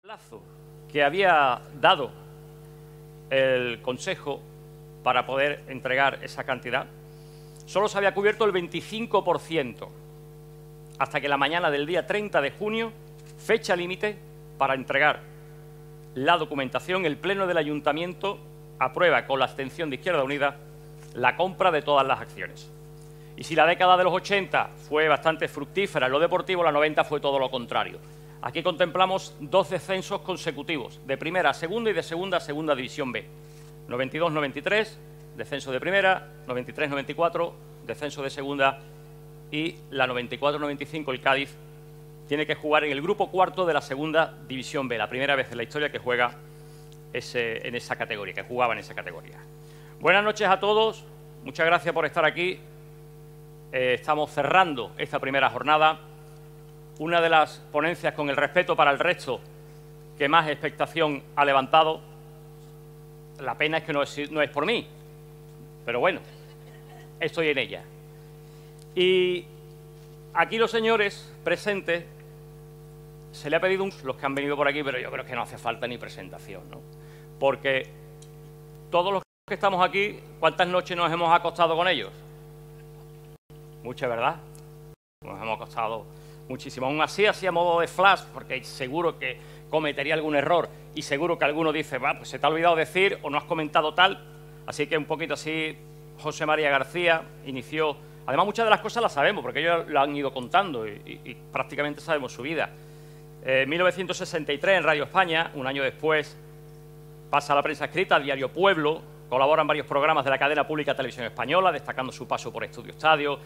plazo que había dado el Consejo para poder entregar esa cantidad, solo se había cubierto el 25%, hasta que la mañana del día 30 de junio, fecha límite para entregar la documentación, el Pleno del Ayuntamiento aprueba con la abstención de Izquierda Unida la compra de todas las acciones. Y si la década de los 80 fue bastante fructífera en lo deportivo, la 90 fue todo lo contrario. Aquí contemplamos dos descensos consecutivos, de primera a segunda y de segunda a segunda división B. 92-93, descenso de primera, 93-94, descenso de segunda, y la 94-95, el Cádiz, tiene que jugar en el grupo cuarto de la segunda división B, la primera vez en la historia que juega en esa categoría, que jugaba en esa categoría. Buenas noches a todos, muchas gracias por estar aquí. Estamos cerrando esta primera jornada, una de las ponencias, con el respeto para el resto, que más expectación ha levantado. La pena es que no es por mí, pero bueno, estoy en ella. Y aquí los señores presentes, se le ha pedido los que han venido por aquí, pero yo creo que no hace falta ni presentación, ¿no? Porque todos los que estamos aquí, ¿cuántas noches nos hemos acostado con ellos? Muchas, ¿verdad? Nos hemos acostado muchísimo. Aún así a modo de flash, porque seguro que cometería algún error y seguro que alguno dice, va, pues se te ha olvidado decir o no has comentado tal. Así que un poquito así, José María García inició. Además, muchas de las cosas las sabemos, porque ellos lo han ido contando y prácticamente sabemos su vida. En 1963, en Radio España, un año después, pasa a la prensa escrita, Diario Pueblo, colabora en varios programas de la cadena pública Televisión Española, destacando su paso por Estudio Estadio,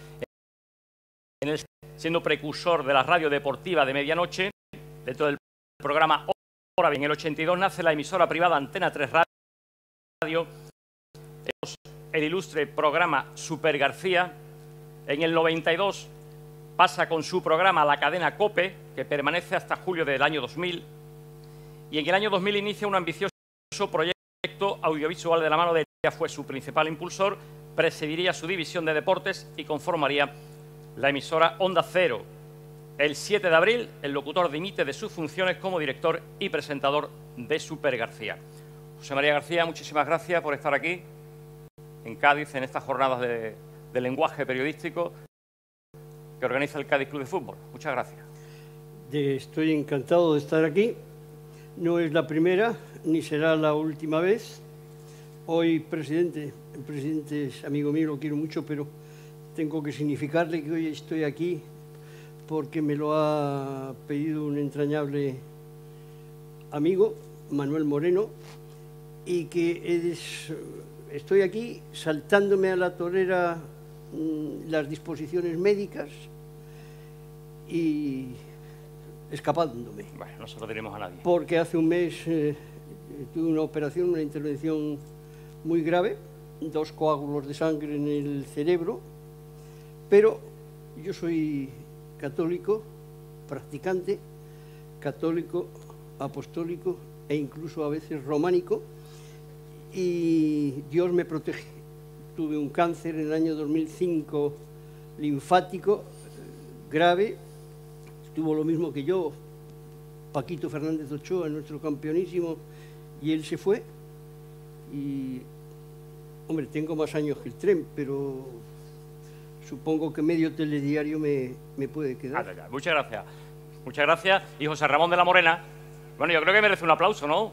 siendo precursor de la radio deportiva de medianoche. Dentro del programa Hora Bien, en el 82 nace la emisora privada Antena 3 Radio, el ilustre programa Super García. En el 92 pasa con su programa a la cadena COPE, que permanece hasta julio del año 2000, y en el año 2000 inicia un ambicioso proyecto audiovisual de la mano de ella, fue su principal impulsor, presidiría su división de deportes y conformaría la emisora Onda Cero. El 7 de abril, el locutor dimite de sus funciones como director y presentador de Super García. José María García, muchísimas gracias por estar aquí, en Cádiz, en estas jornadas de lenguaje periodístico que organiza el Cádiz Club de Fútbol. Muchas gracias. Estoy encantado de estar aquí. No es la primera, ni será la última vez. Hoy, el presidente es amigo mío, lo quiero mucho, pero tengo que significarle que hoy estoy aquí porque me lo ha pedido un entrañable amigo, Manuel Moreno, y que estoy aquí saltándome a la torera las disposiciones médicas y escapándome. Bueno, no se lo diremos a nadie. Porque hace un mes tuve una operación, una intervención muy grave, 2 coágulos de sangre en el cerebro, pero yo soy católico, practicante, católico, apostólico e incluso a veces románico, y Dios me protege. Tuve un cáncer en el año 2005 linfático grave, tuvo lo mismo que yo, Paquito Fernández Ochoa, nuestro campeonísimo, y él se fue. Y, hombre, tengo más años que el tren, pero supongo que medio telediario me puede quedar. Muchas gracias. Muchas gracias. Y José Ramón de la Morena, bueno, yo creo que merece un aplauso, ¿no?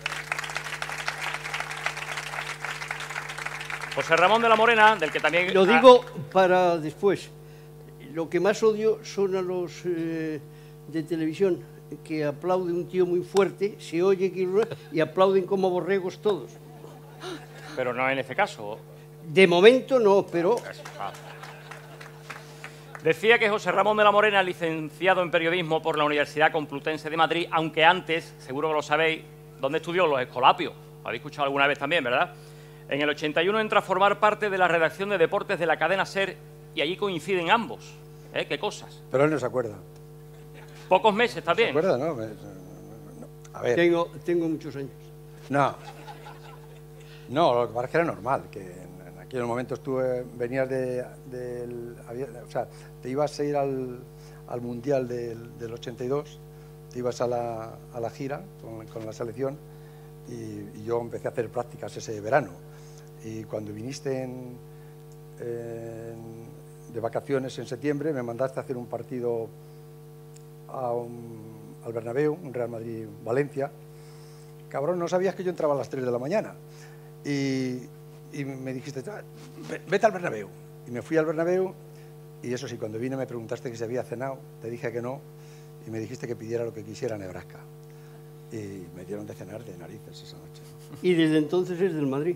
José Ramón de la Morena, del que también... Lo digo para después. Lo que más odio son a los de televisión, que aplaude un tío muy fuerte, se oye y aplauden como borregos todos. Pero no en este caso. De momento no, pero... Decía que José Ramón de la Morena, licenciado en Periodismo por la Universidad Complutense de Madrid, aunque antes, seguro que lo sabéis, ¿dónde estudió? Los Escolapios. Lo habéis escuchado alguna vez también, ¿verdad? En el 81 entra a formar parte de la redacción de deportes de la cadena SER y allí coinciden ambos. ¿Qué cosas? Pero él no se acuerda. Pocos meses también. ¿Se acuerda, no? A ver. Tengo muchos años. No, lo que pasa es que era normal, que en aquellos momentos tú venías o sea, te ibas a ir al Mundial del 82 te ibas a la gira con la selección y yo empecé a hacer prácticas ese verano. Y cuando viniste de vacaciones en septiembre, me mandaste a hacer un partido al Bernabéu, un Real Madrid-Valencia. Cabrón, no sabías que yo entraba a las 3 de la mañana. Y me dijiste, vete al Bernabéu. Y me fui al Bernabéu y eso sí, cuando vine me preguntaste que si había cenado, te dije que no y me dijiste que pidiera lo que quisiera en Nebraska. Y me dieron de cenar de narices esa noche. Y desde entonces es del Madrid.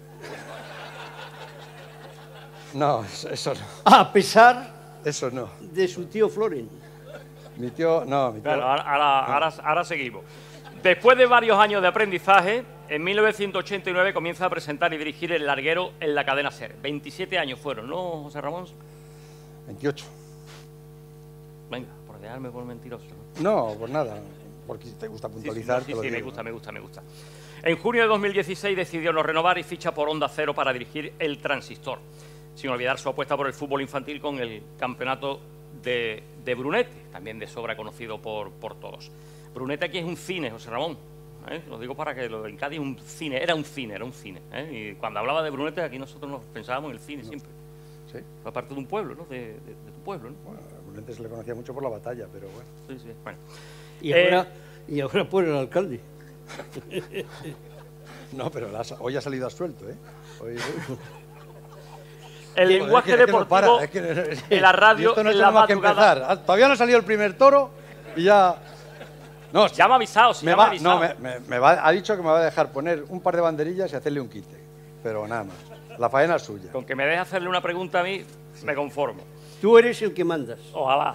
No, eso no. A pesar Eso no. de su tío Floren. Mi tío, no, mi tío. Claro, ahora seguimos. Después de varios años de aprendizaje, en 1989 comienza a presentar y dirigir El Larguero en la cadena SER. 27 años fueron, ¿no, José Ramón? 28. Venga, por dejarme por mentiroso, ¿no? No, pues nada, porque te gusta puntualizar. Sí, me gusta. En junio de 2016 decidió no renovar y ficha por Onda Cero para dirigir El Transistor, sin olvidar su apuesta por el fútbol infantil con el campeonato de Brunete, también de sobra conocido por todos. Brunete aquí es un cine, José Ramón. Lo digo para que lo del Cádiz un cine, era un cine. Y cuando hablaba de Brunete, aquí nosotros nos pensábamos en el cine siempre. Sí. Fue parte de un pueblo, ¿no? De tu pueblo, ¿no? Bueno, a Brunete se le conocía mucho por la batalla, pero bueno. Sí. Bueno. Y ahora por el alcalde. No, pero hoy ha salido absuelto, ¿eh? Hoy... El lenguaje deportivo en la radio, esto no en la tenemos que madrugada. empezar. Todavía no ha salido el primer toro y ya... No, Ya me ha avisado, ha dicho que me va a dejar poner un par de banderillas y hacerle un quite. Pero nada más. La faena es suya. Con que me deje hacerle una pregunta a mí, me conformo. Tú eres el que mandas. Ojalá.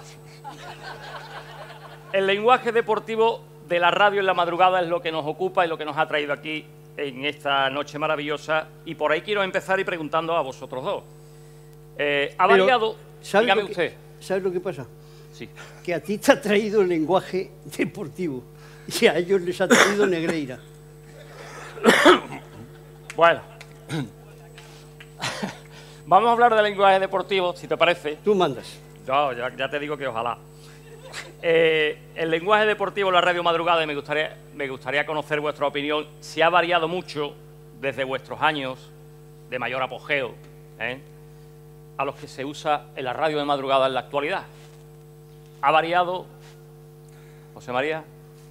El lenguaje deportivo de la radio en la madrugada es lo que nos ocupa y lo que nos ha traído aquí en esta noche maravillosa. Y por ahí quiero empezar y preguntando a vosotros dos. ¿Ha variado? Dígame usted. ¿Sabes lo que pasa? Sí. Que a ti te ha traído el lenguaje deportivo y a ellos les ha traído Negreira. Bueno. Vamos a hablar del lenguaje deportivo, si te parece. Tú mandas. No, ya te digo que ojalá. El lenguaje deportivo en la radio madrugada, y me gustaría conocer vuestra opinión, si ha variado mucho desde vuestros años de mayor apogeo, a los que se usa en la radio de madrugada en la actualidad. ¿Ha variado, José María?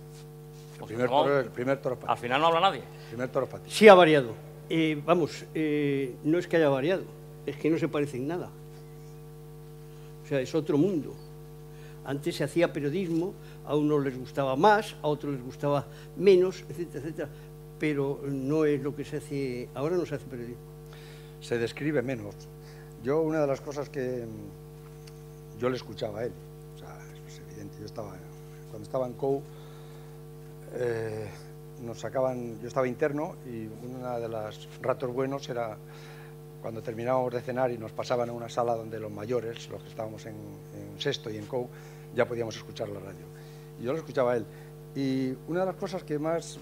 El primer toro para ti. Al final no habla nadie. Primer toro para ti. Sí ha variado. No es que haya variado, es que no se parece en nada. O sea, es otro mundo. Antes se hacía periodismo, a unos les gustaba más, a otros les gustaba menos, etcétera, etcétera. Pero no es lo que se hace, ahora no se hace periodismo. Se describe menos. Yo, una de las cosas que yo le escuchaba a él, o sea, es evidente, cuando estaba en COU, yo estaba interno y uno de los ratos buenos era cuando terminábamos de cenar y nos pasaban a una sala donde los mayores, los que estábamos en sexto y en COU, ya podíamos escuchar la radio. Y yo lo escuchaba a él. Y una de las cosas que más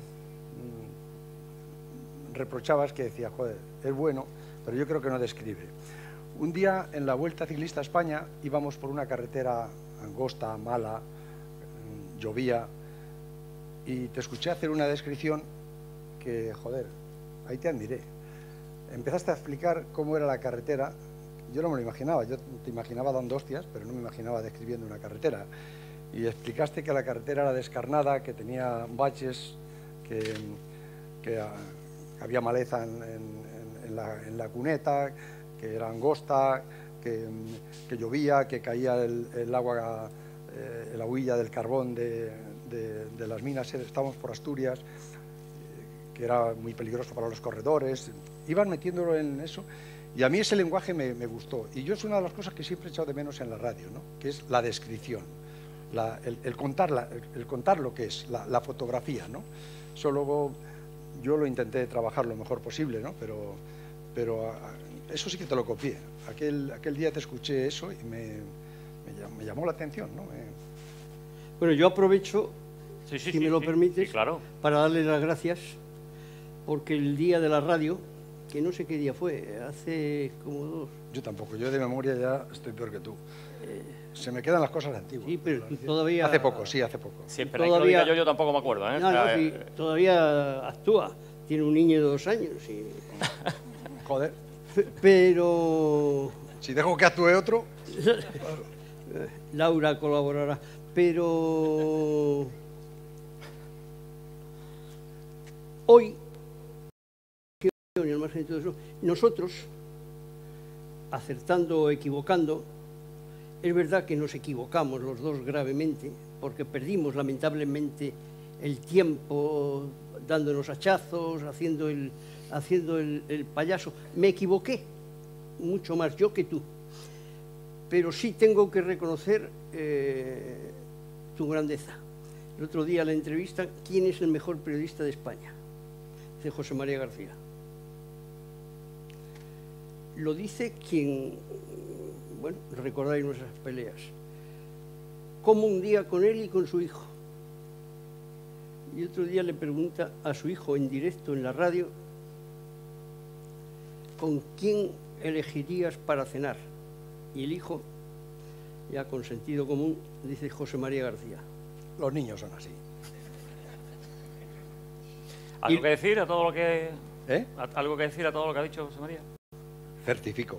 reprochaba es que decía, joder, es bueno, pero yo creo que no describe. Un día en la Vuelta Ciclista a España íbamos por una carretera angosta, mala, llovía, y te escuché hacer una descripción que, joder, ahí te admiré. Empezaste a explicar cómo era la carretera. Yo no me lo imaginaba, yo te imaginaba dando hostias, pero no me imaginaba describiendo una carretera. Y explicaste que la carretera era descarnada, que tenía baches, que había maleza en la cuneta, que era angosta, que llovía, que caía el agua, la huilla del carbón de las minas. Estábamos por Asturias, que era muy peligroso para los corredores. Iban metiéndolo en eso. Y a mí ese lenguaje me gustó. Y yo es una de las cosas que siempre he echado de menos en la radio, ¿no? Que es la descripción, el contar lo que es, la fotografía, ¿no? Eso luego yo lo intenté trabajar lo mejor posible, ¿no? Pero eso sí que te lo copié. Aquel día te escuché eso y me llamó la atención, ¿no? Bueno, yo aprovecho, si me lo permites, claro, para darle las gracias, porque el día de la radio, que no sé qué día fue, hace como 2. Yo tampoco, yo de memoria ya estoy peor que tú. Se me quedan las cosas antiguas. Sí, pero tú todavía... Hace poco, sí, hace poco. Si esperáis que lo diga yo tampoco me acuerdo, ¿eh? No, no, sí, todavía actúa. Tiene un niño de 2 años. Y... Joder. Pero... Si dejo que actúe otro... Laura colaborará. Pero... Hoy, al margen de todo eso, nosotros, acertando o equivocando, es verdad que nos equivocamos los dos gravemente, porque perdimos lamentablemente el tiempo dándonos hachazos, haciendo el payaso. Me equivoqué mucho más yo que tú, pero sí tengo que reconocer tu grandeza. El otro día en la entrevista, ¿quién es el mejor periodista de España? Dice José María García. Lo dice quien, bueno, recordáis nuestras peleas. Como un día con él y con su hijo. Y otro día le pregunta a su hijo en directo en la radio, ¿con quién elegirías para cenar? Y el hijo, ya con sentido común, dice José María García. Los niños son así. ¿Algo que decir a todo lo que... ¿Eh? ¿Algo que decir a todo lo que ha dicho José María? Certifico.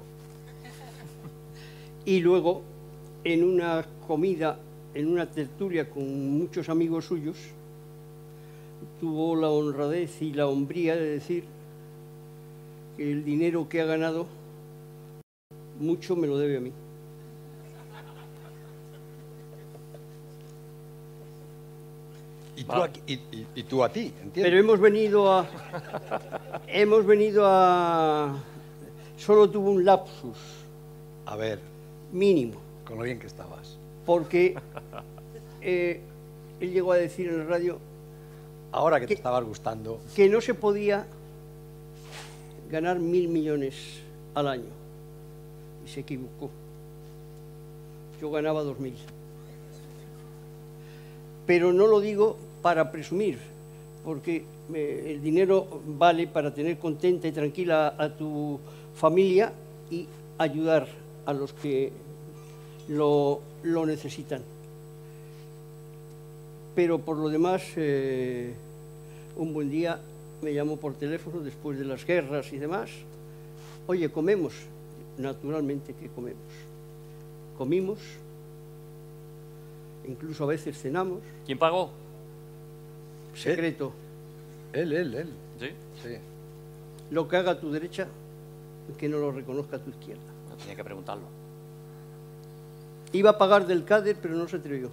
Y luego, en una comida, en una tertulia con muchos amigos suyos, tuvo la honradez y la hombría de decir que el dinero que ha ganado mucho me lo debe a mí. Y tú a ti, ¿entiendes? Pero hemos venido a... Solo tuvo un lapsus. A ver. Mínimo. Con lo bien que estabas. Porque él llegó a decir en la radio... Ahora que te estabas gustando... Que no se podía ganar 1.000 millones al año. Y se equivocó. Yo ganaba 2.000. Pero no lo digo para presumir, porque el dinero vale para tener contenta y tranquila a tu familia y ayudar a los que lo necesitan. Pero por lo demás, un buen día me llamó por teléfono después de las guerras y demás. Oye, comemos. Naturalmente que comemos. Comimos, incluso a veces cenamos. ¿Quién pagó? Secreto. Él. ¿Sí? Sí. Lo que haga a tu derecha, que no lo reconozca a tu izquierda. No tenía que preguntarlo. Iba a pagar del CADER, pero no se atrevió.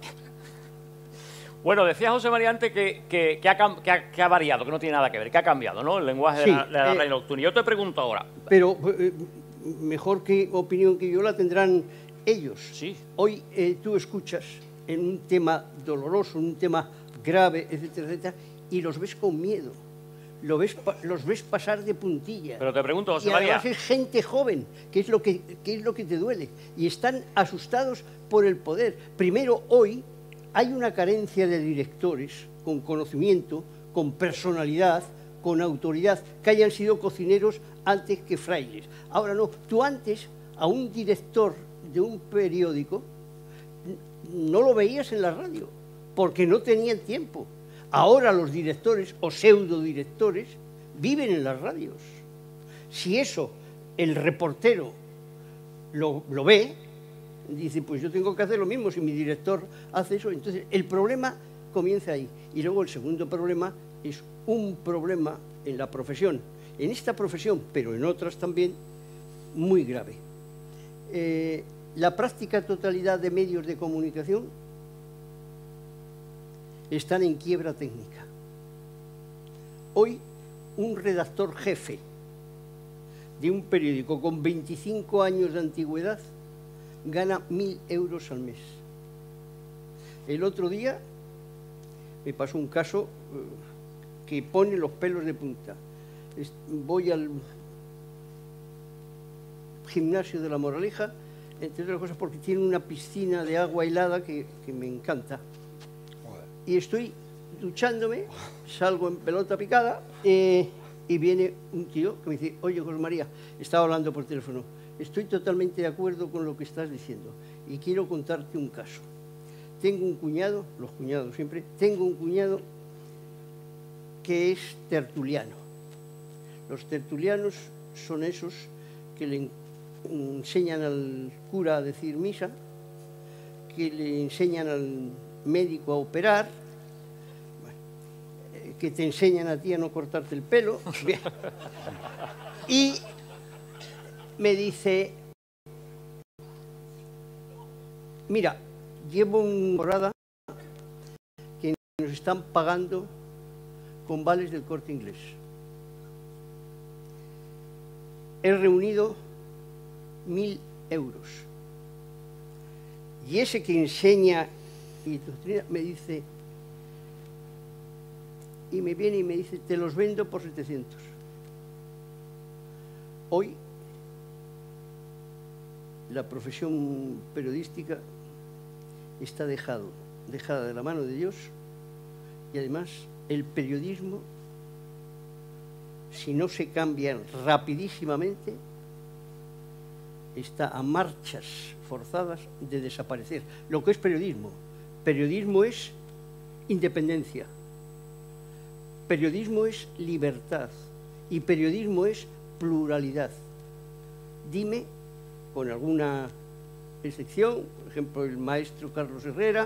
Bueno, decía José María antes que ha variado, que no tiene nada que ver, que ha cambiado, ¿no? El lenguaje Sí, de la radio nocturna. Yo te pregunto ahora. Pero mejor que opinión que yo la tendrán ellos. Sí. Hoy tú escuchas en un tema doloroso, en un tema grave, etcétera, etcétera, y los ves con miedo. Los ves pasar de puntillas. Pero te pregunto, José y María. además es gente joven, que es lo que te duele. Y están asustados por el poder. Primero, hoy hay una carencia de directores con conocimiento, con personalidad, con autoridad, que hayan sido cocineros antes que frailes. Ahora no, tú antes a un director de un periódico no lo veías en la radio, porque no tenían tiempo. Ahora los directores o pseudodirectores viven en las radios. Si eso el reportero lo ve, dice, pues yo tengo que hacer lo mismo, si mi director hace eso. Entonces el problema comienza ahí. Y luego el segundo problema es un problema en la profesión, en esta profesión, pero en otras también, muy grave. La práctica totalidad de medios de comunicación están en quiebra técnica. Hoy, un redactor jefe de un periódico con 25 años de antigüedad gana 1.000 euros al mes. El otro día me pasó un caso que pone los pelos de punta. Voy al gimnasio de La Moraleja, entre otras cosas porque tiene una piscina de agua helada que me encanta. Y estoy duchándome, salgo en pelota picada y viene un tío que me dice, oye, José María, estaba hablando por teléfono, estoy totalmente de acuerdo con lo que estás diciendo. Y quiero contarte un caso. Tengo un cuñado, los cuñados siempre, tengo un cuñado que es tertuliano. Los tertulianos son esos que le enseñan al cura a decir misa, que le enseñan al médico a operar, que te enseñan a ti a no cortarte el pelo. Bien. Y me dice, mira, llevo una temporada que nos están pagando con vales del Corte Inglés. He reunido 1.000 euros. Y ese que enseña y doctrina me dice, y me viene y me dice, te los vendo por 700. Hoy la profesión periodística está dejada de la mano de Dios, y además el periodismo, si no se cambia rapidísimamente, está a marchas forzadas de desaparecer. Lo que es periodismo. Periodismo es independencia. Periodismo es libertad. Y periodismo es pluralidad. Dime, con alguna excepción, por ejemplo, el maestro Carlos Herrera,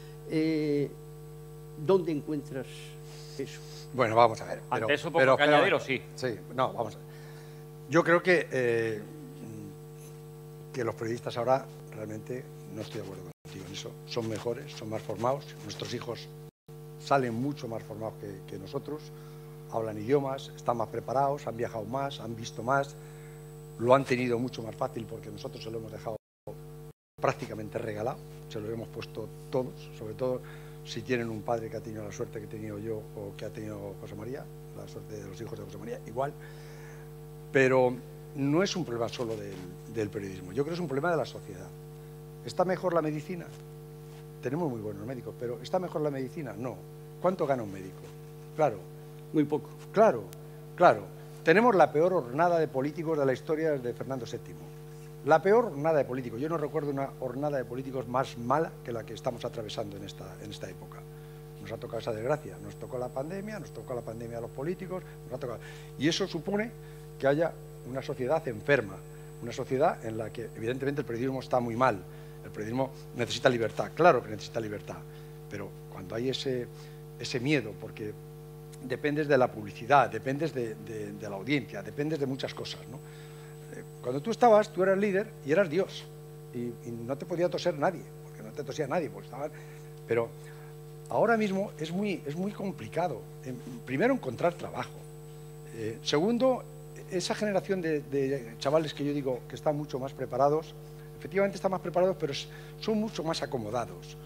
¿dónde encuentras eso? Bueno, vamos a ver. Ante eso poco que añadir, ¿o sí? Sí, no, vamos a ver. Yo creo que los periodistas ahora realmente, no estoy de acuerdo contigo en eso, son mejores, son más formados. Nuestros hijos salen mucho más formados que nosotros, hablan idiomas, están más preparados, han viajado más, han visto más, lo han tenido mucho más fácil porque nosotros se lo hemos dejado prácticamente regalado, se lo hemos puesto todos, sobre todo si tienen un padre que ha tenido la suerte que he tenido yo o que ha tenido José María, la suerte de los hijos de José María, igual. Pero no es un problema solo del periodismo, yo creo que es un problema de la sociedad. ¿Está mejor la medicina? Tenemos muy buenos médicos, pero ¿está mejor la medicina? No. ¿Cuánto gana un médico? Claro. Muy poco. Claro, claro. Tenemos la peor hornada de políticos de la historia de Fernando VII. La peor hornada de políticos. Yo no recuerdo una hornada de políticos más mala que la que estamos atravesando en esta época. Nos ha tocado esa desgracia. Nos tocó la pandemia a los políticos, nos ha tocado... Y eso supone que haya una sociedad enferma, una sociedad en la que evidentemente el periodismo está muy mal. El periodismo necesita libertad, claro que necesita libertad, pero cuando hay ese miedo, porque dependes de la publicidad, dependes de la audiencia, dependes de muchas cosas, ¿no? Cuando tú eras líder y eras Dios, y no te podía toser nadie, porque no te tosía nadie, porque estaban... Pero ahora mismo es muy complicado, primero encontrar trabajo, segundo, esa generación de chavales que yo digo que están mucho más preparados, efectivamente están más preparados, pero son mucho más acomodados.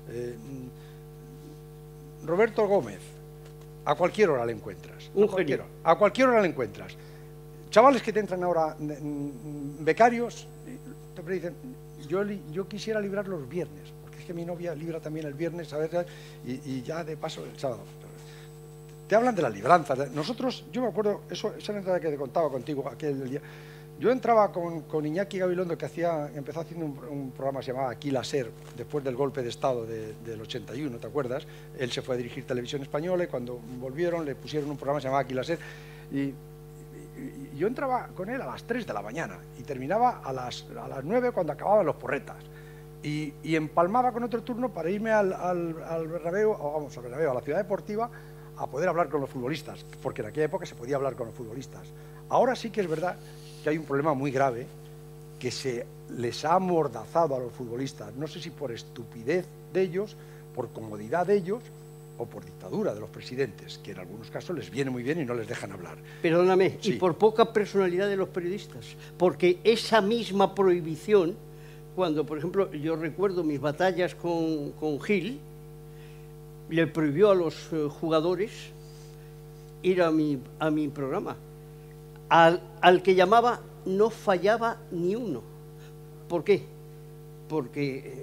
Roberto Gómez, a cualquier hora le encuentras. A cualquier hora le encuentras. Chavales que te entran ahora, becarios, te dicen, yo quisiera librar los viernes, porque es que mi novia libra también el viernes, ¿sabes? Y ya de paso el sábado. Te hablan de la libranza. Nosotros, yo me acuerdo, esa anécdota que te contaba contigo aquel día. Yo entraba con Iñaki Gabilondo, que empezó haciendo un programa que se llamaba Aquí la SER, después del golpe de Estado del 81, ¿te acuerdas? Él se fue a dirigir Televisión Española y cuando volvieron le pusieron un programa que se llamaba Aquí la SER. Y yo entraba con él a las 3 de la mañana y terminaba a las 9 cuando acababan los porretas. Y empalmaba con otro turno para irme al Bernabéu, a la ciudad deportiva, a poder hablar con los futbolistas, porque en aquella época se podía hablar con los futbolistas. Ahora sí que es verdad que hay un problema muy grave, que se les ha amordazado a los futbolistas, no sé si por estupidez de ellos, por comodidad de ellos, o por dictadura de los presidentes, que en algunos casos les viene muy bien y no les dejan hablar. Perdóname, sí. Y por poca personalidad de los periodistas, porque esa misma prohibición, cuando, por ejemplo, yo recuerdo mis batallas con Gil, le prohibió a los jugadores ir a mi programa. Al que porque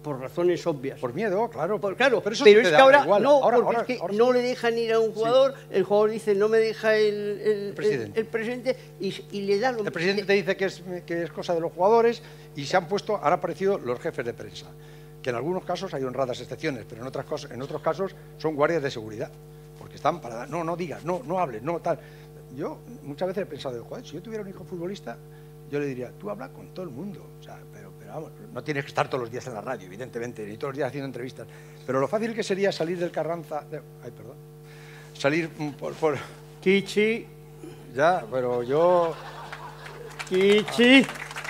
por razones obvias. Por miedo, claro. Claro, pero, eso pero te es da que ahora igual. no, Ahora porque es que no le dejan ir a un jugador, el jugador dice no me deja el presidente y le da lo El presidente te dice que es cosa de los jugadores y se han puesto, ahora han aparecido los jefes de prensa, que en algunos casos hay honradas excepciones, pero en otros casos son guardias de seguridad, porque están para dar, no digas, no hables, no tal. Yo muchas veces he pensado, joder, si yo tuviera un hijo futbolista, yo le diría, tú habla con todo el mundo, o sea, pero vamos, no tienes que estar todos los días en la radio, evidentemente, ni todos los días haciendo entrevistas, pero lo fácil que sería salir del Carranza, salir por... Kichi. Ya, pero yo... Kichi.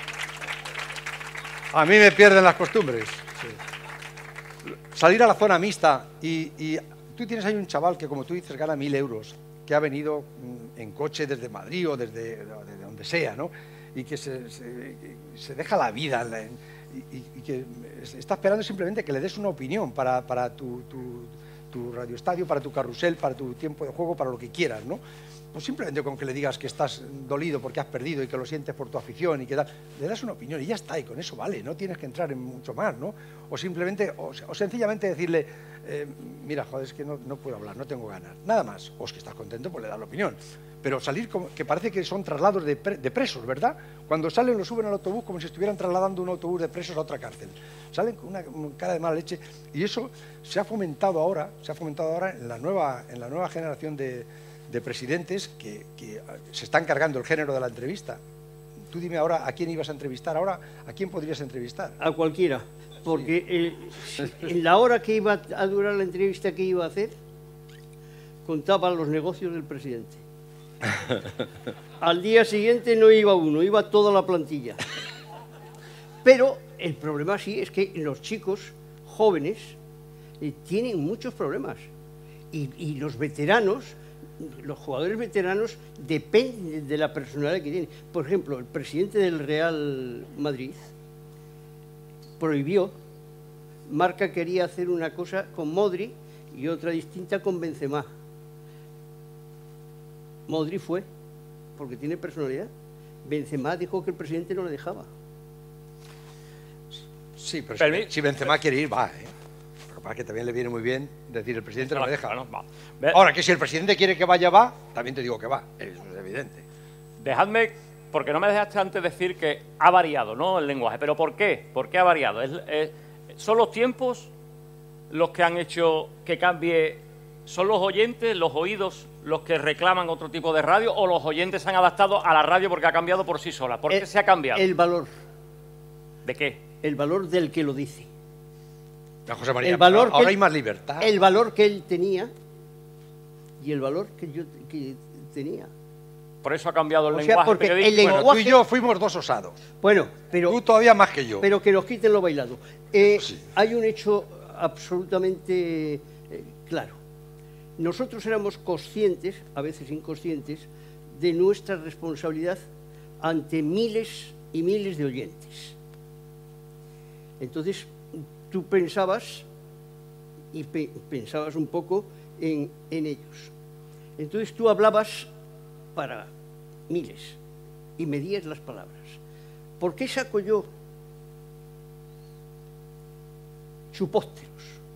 A mí me pierden las costumbres. Sí. Salir a la zona mixta y tú tienes ahí un chaval que, como tú dices, gana 1.000 euros, que ha venido en coche desde Madrid o desde donde sea, ¿no? Y que se deja la vida y que está esperando simplemente que le des una opinión para tu radioestadio, para tu carrusel, para tu tiempo de juego, para lo que quieras, ¿no? Pues simplemente con que le digas que estás dolido porque has perdido y que lo sientes por tu afición y que tal, le das una opinión y ya está, y con eso vale, no tienes que entrar en mucho más, ¿no? O simplemente, o sencillamente decirle, mira, joder, es que no puedo hablar, no tengo ganas, nada más, o es que estás contento, pues le das la opinión. Pero salir, que parece que son traslados de presos, ¿verdad? Cuando salen lo suben al autobús como si estuvieran trasladando un autobús de presos a otra cárcel. Salen con una cara de mala leche y eso se ha fomentado ahora en la nueva generación de presidentes que se están cargando el género de la entrevista. Tú dime ahora a quién ibas a entrevistar, ahora a quién podrías entrevistar. A cualquiera, porque en la hora que iba a durar la entrevista que iba a hacer, contaban los negocios del presidente. Al día siguiente no iba uno, iba toda la plantilla. Pero el problema sí es que los chicos jóvenes tienen muchos problemas y los veteranos, los jugadores veteranos dependen de la personalidad que tienen. Por ejemplo, el presidente del Real Madrid prohibió, Marca quería hacer una cosa con Modric y otra distinta con Benzema. Modric fue, porque tiene personalidad. Benzema dijo que el presidente no le dejaba. Sí, pero si Benzema quiere ir, va, Lo que pasa es que también le viene muy bien decir el presidente no me deja. No, va. Ahora, que si el presidente quiere que vaya, va, también te digo que va, eso es evidente. Dejadme, porque no me dejaste antes decir que ha variado, ¿no?, el lenguaje. ¿Pero por qué? ¿Por qué ha variado? ¿Son los tiempos los que han hecho que cambie? ¿Son los oyentes, los oídos, los que reclaman otro tipo de radio, o los oyentes se han adaptado a la radio porque ha cambiado por sí sola? ¿Por qué se ha cambiado? El valor. ¿De qué? El valor del que lo dice. José María, ahora hay más libertad. El valor que él tenía y el valor que yo tenía. Por eso ha cambiado el O sea, lenguaje porque periodístico. el lenguaje... Bueno, tú y yo fuimos dos osados. Bueno, pero... Tú todavía más que yo. Pero que nos quiten lo bailado. Sí. Hay un hecho absolutamente claro. Nosotros éramos conscientes, a veces inconscientes, de nuestra responsabilidad ante miles y miles de oyentes. Entonces, tú pensabas, y pensabas un poco en ellos. Entonces tú hablabas para miles y medías las palabras. ¿Por qué saco yo chupósteros?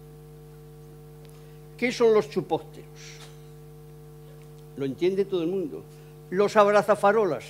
¿Qué son los chupósteros? Lo entiende todo el mundo. Los abrazafarolas.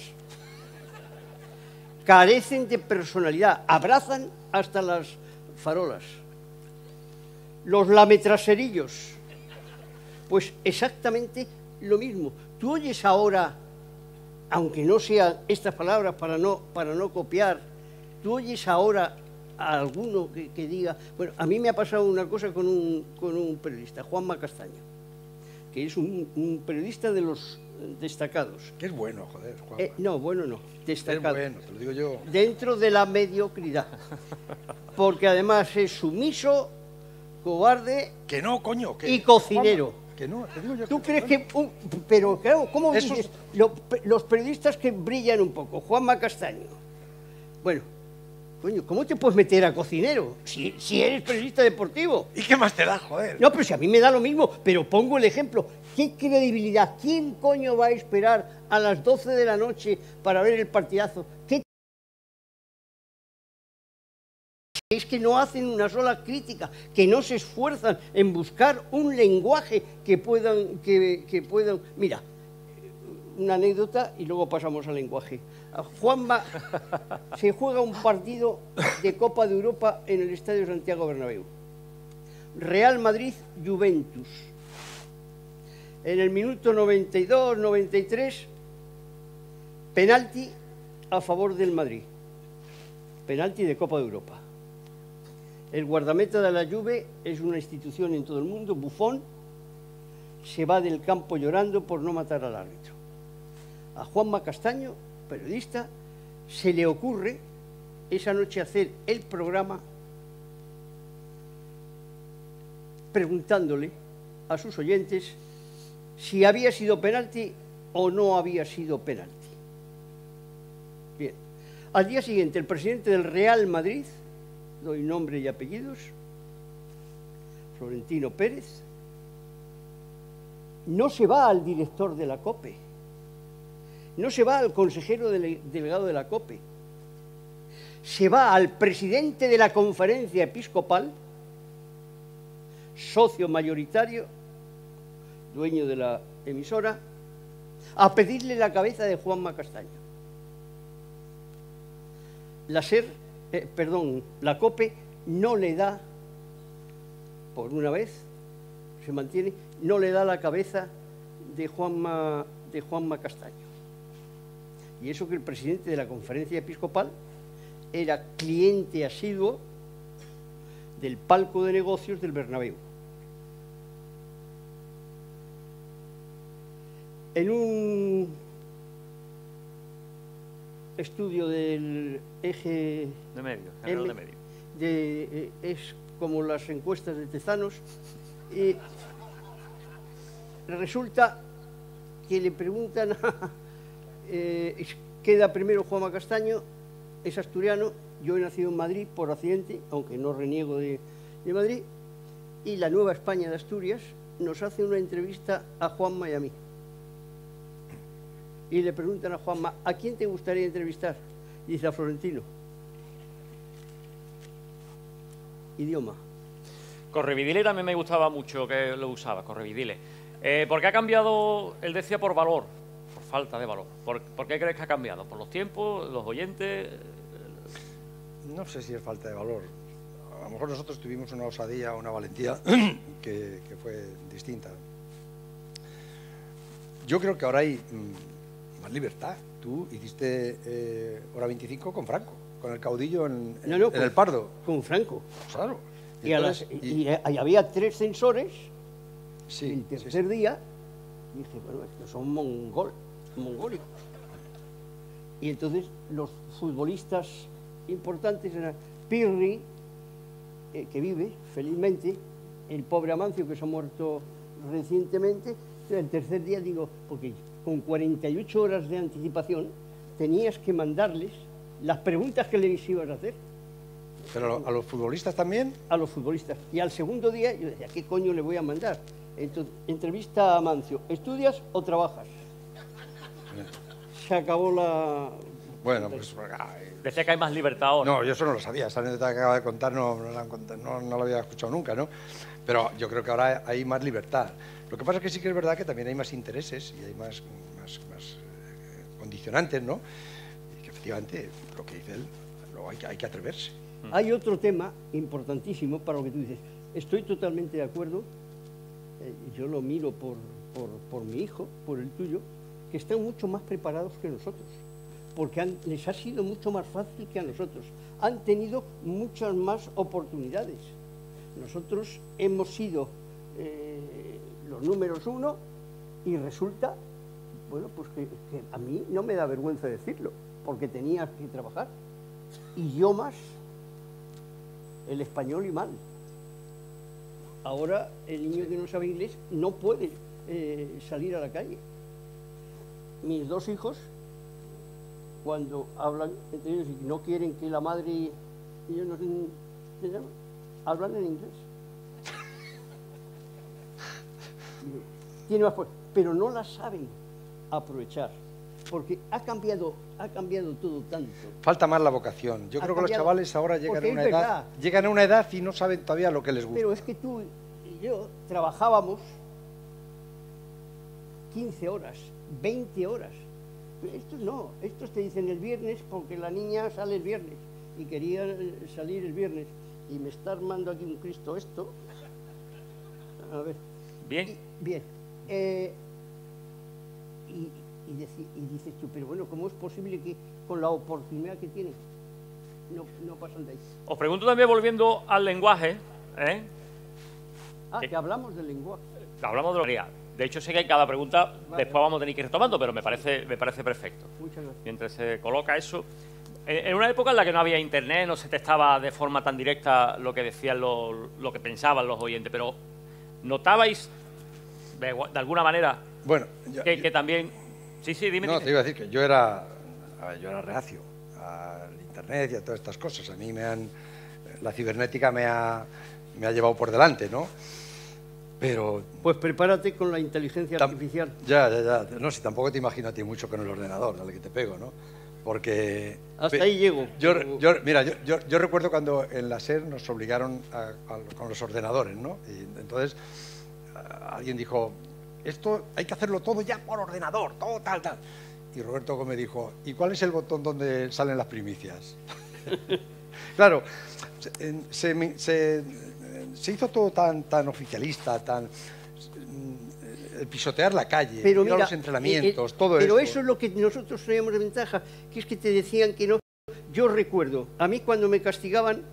Carecen de personalidad, abrazan hasta las farolas. Los lametraserillos, pues exactamente lo mismo. Tú oyes ahora, aunque no sean estas palabras para no copiar, tú oyes ahora a alguno que diga... Bueno, a mí me ha pasado una cosa con un periodista, Juanma Castaño, que es un periodista de los destacados. Que es bueno, joder, Juanma. No, bueno no, destacado. Es bueno, te lo digo yo. Dentro de la mediocridad. Porque además es sumiso, cobarde... Que no, coño. Y cocinero. Juanma, que no, te digo yo. ¿Tú crees que...? Pero claro, ¿cómo dices? Los periodistas que brillan un poco, Juanma Castaño. Bueno, coño, ¿cómo te puedes meter a cocinero si eres periodista deportivo? ¿Y qué más te da, joder? No, pero si a mí me da lo mismo, pero pongo el ejemplo. ¿Qué credibilidad? ¿Quién coño va a esperar a las 12 de la noche para ver el partidazo? ¿Qué es que no hacen una sola crítica, que no se esfuerzan en buscar un lenguaje que puedan... Mira, una anécdota y luego pasamos al lenguaje. Juanma se juega un partido de Copa de Europa en el Estadio Santiago Bernabéu. Real Madrid, Juventus. En el minuto 92, 93, penalti a favor del Madrid. Penalti de Copa de Europa. El guardameta de la Juve es una institución en todo el mundo, Buffon, se va del campo llorando por no matar al árbitro. A Juanma Castaño, periodista, se le ocurre esa noche hacer el programa preguntándole a sus oyentes si había sido penalti o no había sido penalti. Bien. Al día siguiente, el presidente del Real Madrid, doy nombre y apellidos, Florentino Pérez, no se va al director de la COPE, no se va al consejero delegado de la COPE, se va al presidente de la conferencia episcopal, socio mayoritario, dueño de la emisora, a pedirle la cabeza de Juanma Castaño. La COPE no le da, por una vez, se mantiene, no le da la cabeza de Juanma Castaño. Y eso que el presidente de la conferencia episcopal era cliente asiduo del palco de negocios del Bernabéu. En un estudio del eje de medio, general de medio. Es como las encuestas de Tezanos, resulta que le preguntan queda primero Juanma Castaño, es asturiano, yo he nacido en Madrid por accidente, aunque no reniego de Madrid, y la Nueva España de Asturias nos hace una entrevista a Juanma y a mí. Y le preguntan a Juanma, ¿a quién te gustaría entrevistar? Y dice, a Florentino. Idioma. Correvidile también me gustaba mucho que lo usaba, Correvidile. ¿Por qué ha cambiado, él decía, por valor? Por falta de valor. ¿Por qué crees que ha cambiado? ¿Por los tiempos, los oyentes? No sé si es falta de valor. A lo mejor nosotros tuvimos una osadía, una valentía que fue distinta. Yo creo que ahora hay más libertad. Tú hiciste Hora 25 con Franco, con el caudillo en el Pardo. Con Franco. Claro. Y había 3 censores. Sí, el tercer día dije, bueno, estos son mongólicos. Y entonces los futbolistas importantes eran Pirri, que vive felizmente, el pobre Amancio, que se ha muerto recientemente. El tercer día digo, porque con 48 horas de anticipación tenías que mandarles las preguntas que les ibas a hacer. ¿Pero a los futbolistas también? A los futbolistas. Y al segundo día yo decía, ¿qué coño le voy a mandar? Entonces, entrevista a Amancio, ¿estudias o trabajas? Se acabó la... Bueno, pues... Decía que hay más libertad ahora. No, yo eso no lo sabía. Esa anécdota que acaba de contar no la había escuchado nunca, ¿no? Pero yo creo que ahora hay más libertad. Lo que pasa es que sí que es verdad que también hay más intereses y hay más condicionantes, ¿no? Y que efectivamente, lo que dice él, hay que atreverse. Hay otro tema importantísimo para lo que tú dices. Estoy totalmente de acuerdo. Yo lo miro por mi hijo, por el tuyo, que están mucho más preparados que nosotros, porque les ha sido mucho más fácil que a nosotros. Han tenido muchas más oportunidades. Nosotros hemos sido los números 1 y resulta, bueno, pues que a mí no me da vergüenza decirlo, porque tenía que trabajar. Idiomas, el español y mal. Ahora el niño que no sabe inglés no puede salir a la calle. Mis 2 hijos, cuando hablan entre ellos y no quieren que la madre y ellos no se llaman, hablan en inglés. Tiene más, pero no la saben aprovechar. porque ha cambiado todo tanto. Falta más la vocación. Yo creo que los chavales ahora llegan a una edad y no saben todavía lo que les gusta. Pero es que tú y yo trabajábamos 15 horas, 20 horas. Estos no, estos te dicen el viernes porque la niña sale el viernes y quería salir el viernes. Y me está armando aquí un Cristo esto. A ver. Bien. Bien. Y dices tú, pero bueno, ¿cómo es posible que con la oportunidad que tienen no pasan de ahí? Os pregunto también, volviendo al lenguaje, ¿eh? Que hablamos del lenguaje. Hablamos de la realidad. De hecho, sé que en cada pregunta después vamos a tener que ir retomando, pero me parece perfecto. Muchas gracias. Mientras se coloca eso. En una época en la que no había internet, no se testaba de forma tan directa lo que decían lo que pensaban los oyentes, pero ¿notabais de alguna manera que también... Sí, dime. No, te iba a decir que yo era reacio al internet y a todas estas cosas. A mí la cibernética me ha llevado por delante, ¿no? Pero... Pues prepárate con la inteligencia artificial. Ya. No, si tampoco te imagino a ti mucho con el ordenador, dale que te pego, ¿no? Porque... Hasta ahí llego. Mira, yo recuerdo cuando en la SER nos obligaron con los ordenadores, ¿no? Y entonces alguien dijo, esto hay que hacerlo todo ya por ordenador, todo tal. Y Roberto Gómez dijo, ¿y cuál es el botón donde salen las primicias? Claro, se hizo todo tan oficialista, pisotear la calle, pero mira, los entrenamientos, todo eso. Pero eso es lo que nosotros teníamos de ventaja, que es que te decían que no. Yo recuerdo, a mí cuando me castigaban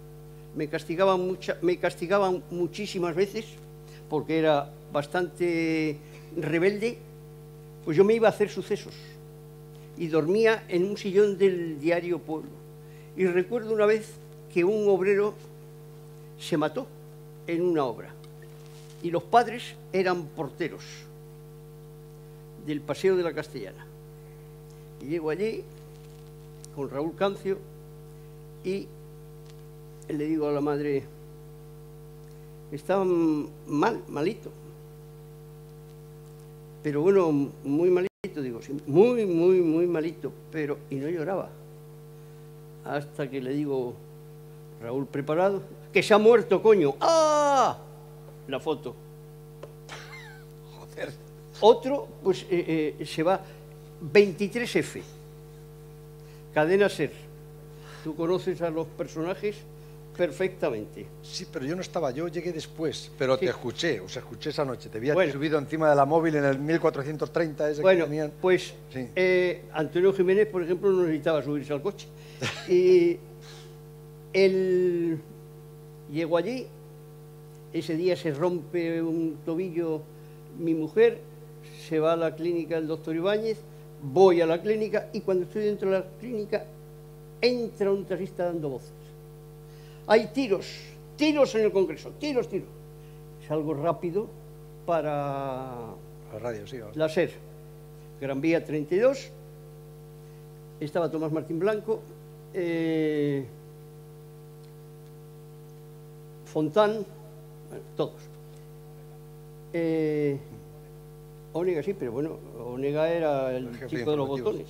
muchísimas veces, porque era bastante rebelde, pues yo me iba a hacer sucesos y dormía en un sillón del diario Pueblo. Y recuerdo una vez que un obrero se mató en una obra y los padres eran porteros del Paseo de la Castellana. Y llego allí con Raúl Cancio y le digo a la madre, estaba malito, pero bueno, muy malito, digo, sí, muy malito, pero, y no lloraba, hasta que le digo, Raúl, ¿preparado? Que se ha muerto, coño. ¡Ah! La foto. Joder. Otro, pues se va 23F, Cadena SER. Tú conoces a los personajes perfectamente. Sí, pero yo no estaba, yo llegué después, pero sí. Os escuché esa noche. Te había subido encima de la móvil en el 1430 ese que tenían. Pues sí. Antonio Jiménez, por ejemplo, no necesitaba subirse al coche. Y llego allí, ese día se rompe un tobillo mi mujer, se va a la clínica del doctor Ibáñez, voy a la clínica y cuando estoy dentro de la clínica entra un taxista dando voces. Hay tiros en el Congreso, tiros. Salgo rápido para la radio, sí, la SER, Gran Vía 32, estaba Tomás Martín Blanco, Fontán, bueno, todos. Onega sí, pero bueno, Onega era el chico de los botones.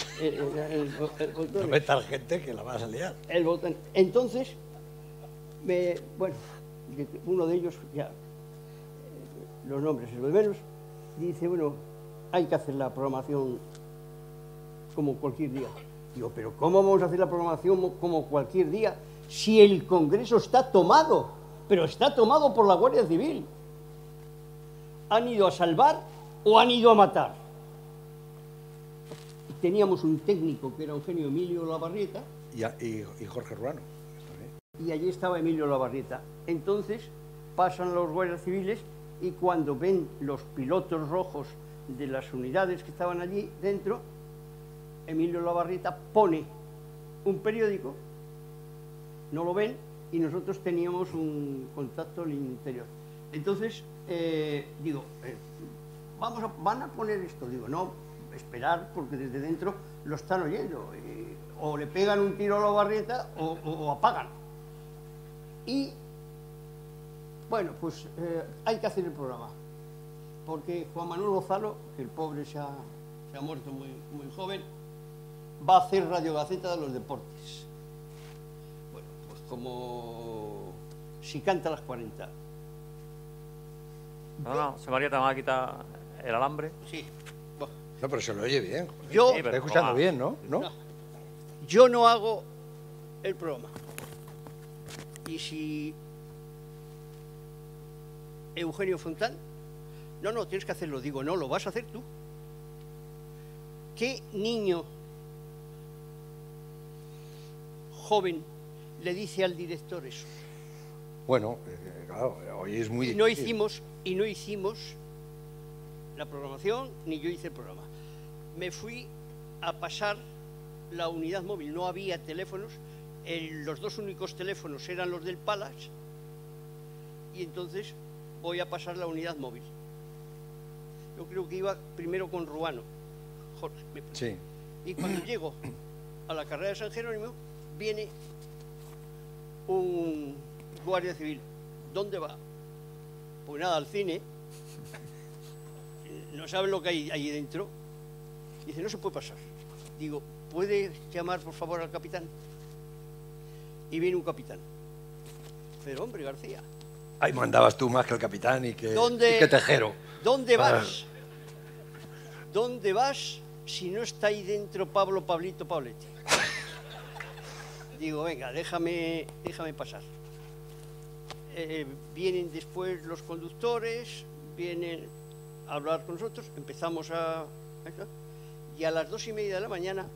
No metas gente que la vas a liar. El botón. Entonces, bueno, uno de ellos, ya, los nombres es lo de menos, dice, bueno, hay que hacer la programación como cualquier día. Digo, pero ¿cómo vamos a hacer la programación como cualquier día si el Congreso está tomado? Pero está tomado por la Guardia Civil. ¿Han ido a salvar o han ido a matar? Teníamos un técnico que era Eugenio Emilio Lavarrieta. Y Jorge Ruano. Y allí estaba Emilio Lavarrieta. Entonces pasan los guardias civiles y cuando ven los pilotos rojos de las unidades que estaban allí dentro, Emilio Lavarrieta pone un periódico, no lo ven y nosotros teníamos un contacto en el interior. Entonces digo, van a poner esto. Digo, no, esperar porque desde dentro lo están oyendo. O le pegan un tiro a Lavarrieta o apagan. Y bueno, pues hay que hacer el programa, porque Juan Manuel Gonzalo, que el pobre se ha que ha muerto muy, muy joven, va a hacer Radio Gaceta de los deportes. Bueno, pues como si canta a las 40. No, José María, te van a quitar el alambre. Sí. Bueno, No, pero se lo oye bien. yo, Sí, Está escuchando bien, ¿no? no, yo no hago el programa. Y si Eugenio Fontán, no, tienes que hacerlo. Digo, no, lo vas a hacer tú. ¿Qué niño joven le dice al director eso? Bueno, claro, hoy es muy Y no difícil. hicimos la programación, ni yo hice el programa. Me fui a pasar la unidad móvil. No había teléfonos. Los dos únicos teléfonos eran los del Palace. Y entonces voy a pasar la unidad móvil. Yo creo que iba primero con Ruano, Jorge. Sí. Y cuando llego a la carrera de San Jerónimo, viene un guardia civil. ¿Dónde va? Pues nada, al cine. No saben lo que hay allí dentro. Dice, no se puede pasar. Digo, ¿puede llamar por favor al capitán? Y viene un capitán. Pero hombre, García, Ahí mandabas tú más que el capitán y que, ¿Dónde? y que Tejero. ¿dónde vas? ¿Dónde vas si no está ahí dentro Pablito Pabletti? Digo, venga, déjame pasar. Vienen después los conductores, vienen a hablar con nosotros, empezamos y a las 2:30 de la mañana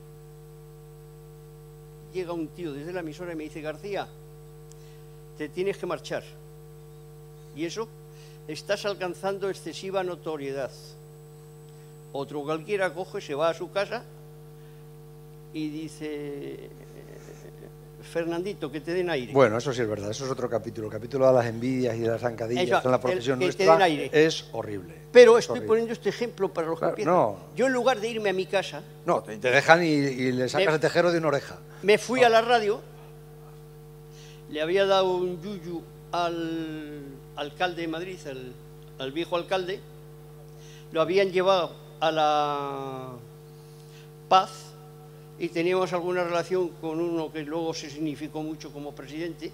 llega un tío desde la emisora y me dice, García, te tienes que marchar. ¿Y eso? Estás alcanzando excesiva notoriedad. Otro cualquiera coge, se va a su casa y dice, Fernandito, que te den aire. Bueno, eso sí es verdad, eso es otro capítulo. El capítulo de las envidias y de las zancadillas Eso, en la profesión que te nuestra den aire. es horrible. Pero Es estoy horrible. poniendo este ejemplo para los que Claro, empiezan. no. Yo en lugar de irme a mi casa, No, te dejan y le sacas Me- el tejero de una oreja. me fui a la radio, le había dado un yuyu al alcalde de Madrid, al viejo alcalde, lo habían llevado a la Paz y teníamos alguna relación con uno que luego se significó mucho como presidente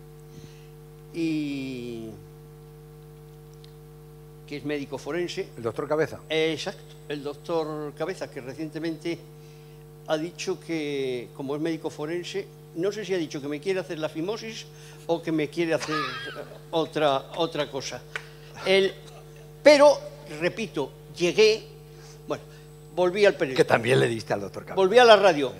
y que es médico forense. El doctor Cabeza. Exacto, el doctor Cabeza, que recientemente ha dicho que, como es médico forense, no sé si ha dicho que me quiere hacer la fimosis o que me quiere hacer otra cosa. Pero, repito, llegué, bueno, volví al periódico. Que también le diste al doctor Cabeza. Volví a la radio.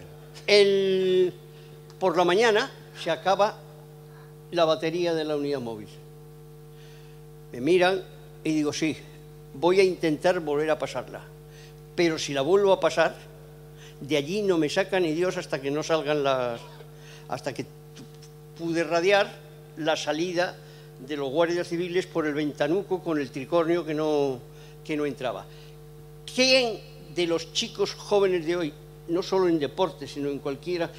Por la mañana se acaba la batería de la unidad móvil. Me miran y digo, sí, voy a intentar volver a pasarla. Pero si la vuelvo a pasar, de allí no me saca ni Dios hasta que no salgan hasta que pude radiar la salida de los guardias civiles por el ventanuco con el tricornio que no entraba. ¿Quién de los chicos jóvenes de hoy, no solo en deporte, sino en cualquiera,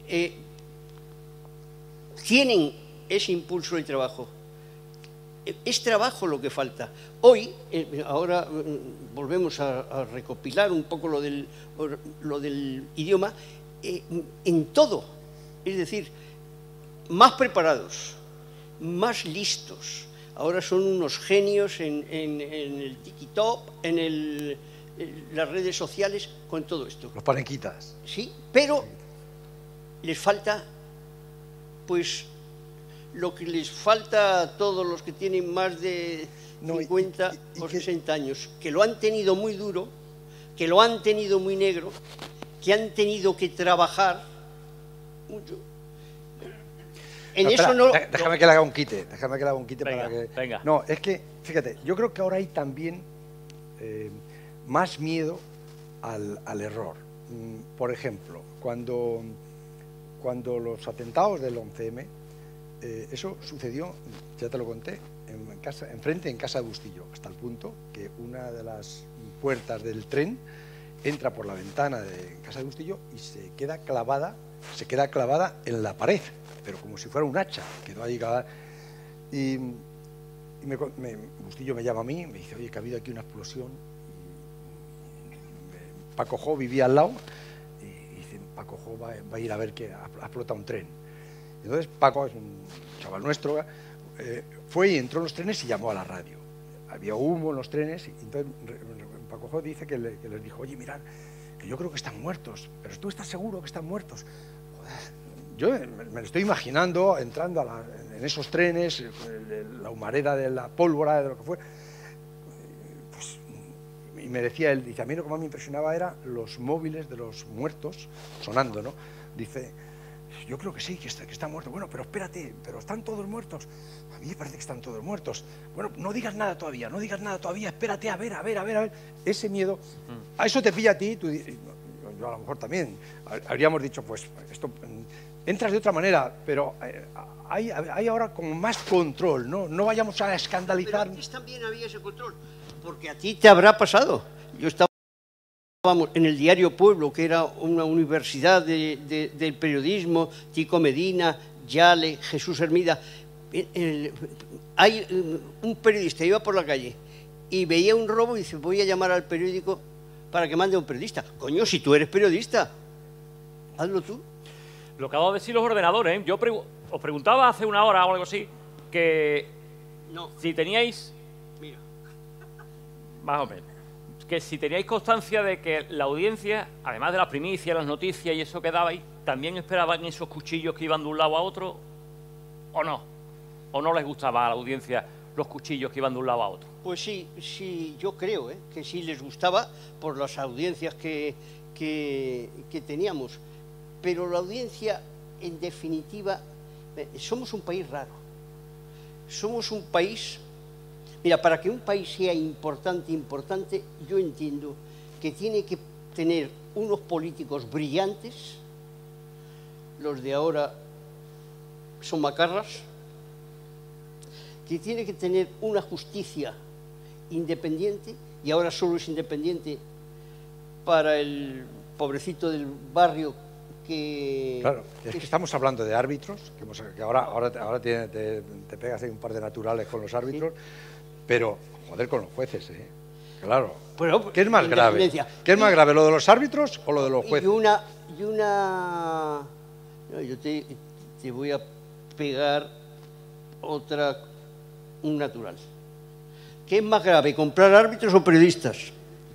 tienen ese impulso del trabajo? Es trabajo lo que falta. Hoy, ahora volvemos a recopilar un poco lo del idioma, en todo. Es decir, más preparados, más listos. Ahora son unos genios en el TikTok, en las redes sociales, con todo esto. Los panenquitas. Sí, pero les falta, pues, lo que les falta a todos los que tienen más de 50 o 60 años, que lo han tenido muy duro, que lo han tenido muy negro, que han tenido que trabajar mucho. En eso no... Déjame que le haga un quite. Déjame que le haga un quite Venga, para que... venga. No, es que, fíjate, yo creo que ahora hay también más miedo al error. Por ejemplo, cuando los atentados del 11M, eso sucedió, ya te lo conté, enfrente en Casa de Bustillo, hasta el punto que una de las puertas del tren entra por la ventana de Casa de Bustillo y se queda clavada en la pared, pero como si fuera un hacha, quedó ahí clavada. Y Bustillo me llama a mí, me dice, oye, que ha habido aquí una explosión. Paco Jo vivía al lado y dicen, Paco Jo va a ir a ver que ha explotado un tren. Entonces Paco, es un chaval nuestro, fue y entró en los trenes y llamó a la radio. Había humo en los trenes y entonces Paco Jo dice que les dijo, oye, mirad, que yo creo que están muertos, pero ¿tú estás seguro que están muertos? Yo me lo estoy imaginando entrando en esos trenes, la humareda de la pólvora, de lo que fue. Pues, y me decía él, dice, a mí lo que más me impresionaba era los móviles de los muertos sonando, ¿no? Dice, yo creo que sí, que están muertos. Bueno, pero espérate, ¿pero están todos muertos? A mí me parece que están todos muertos. Bueno, no digas nada todavía, espérate, a ver. Ese miedo, a eso te pilla a ti, yo a lo mejor también. Habríamos dicho, pues, esto... Entras de otra manera, pero hay ahora como más control, ¿no? No vayamos a escandalizar. Pero antes también había ese control, porque a ti te habrá pasado. Yo estaba en el diario Pueblo, que era una universidad del periodismo, Tico Medina, Yale, Jesús Hermida. Hay un periodista, iba por la calle y veía un robo y dice, voy a llamar al periódico para que mande a un periodista. Coño, si tú eres periodista, hazlo tú. Lo que acabo de decir los ordenadores, ¿eh? Yo os preguntaba hace una hora o algo así, que no. Si teníais, mira, más o menos, que si teníais constancia de que la audiencia, además de las primicias, las noticias y eso que dabais, también esperaban esos cuchillos que iban de un lado a otro, ¿o no les gustaba a la audiencia los cuchillos que iban de un lado a otro? Pues sí, yo creo que sí les gustaba por las audiencias que teníamos. Pero la audiencia, en definitiva, somos un país raro. Somos un país... Mira, para que un país sea importante, yo entiendo que tiene que tener unos políticos brillantes, los de ahora son macarras, que tiene que tener una justicia independiente, y ahora solo es independiente para el pobrecito del barrio. Claro, es que estamos hablando de árbitros, que ahora te pegas ahí un par de naturales con los árbitros, sí. Pero, joder, con los jueces, ¿eh? Claro. Pero, ¿Qué es más grave? ¿Qué es más grave, lo de los árbitros o lo de los jueces? No, yo te voy a pegar un natural. ¿Qué es más grave, comprar árbitros o periodistas?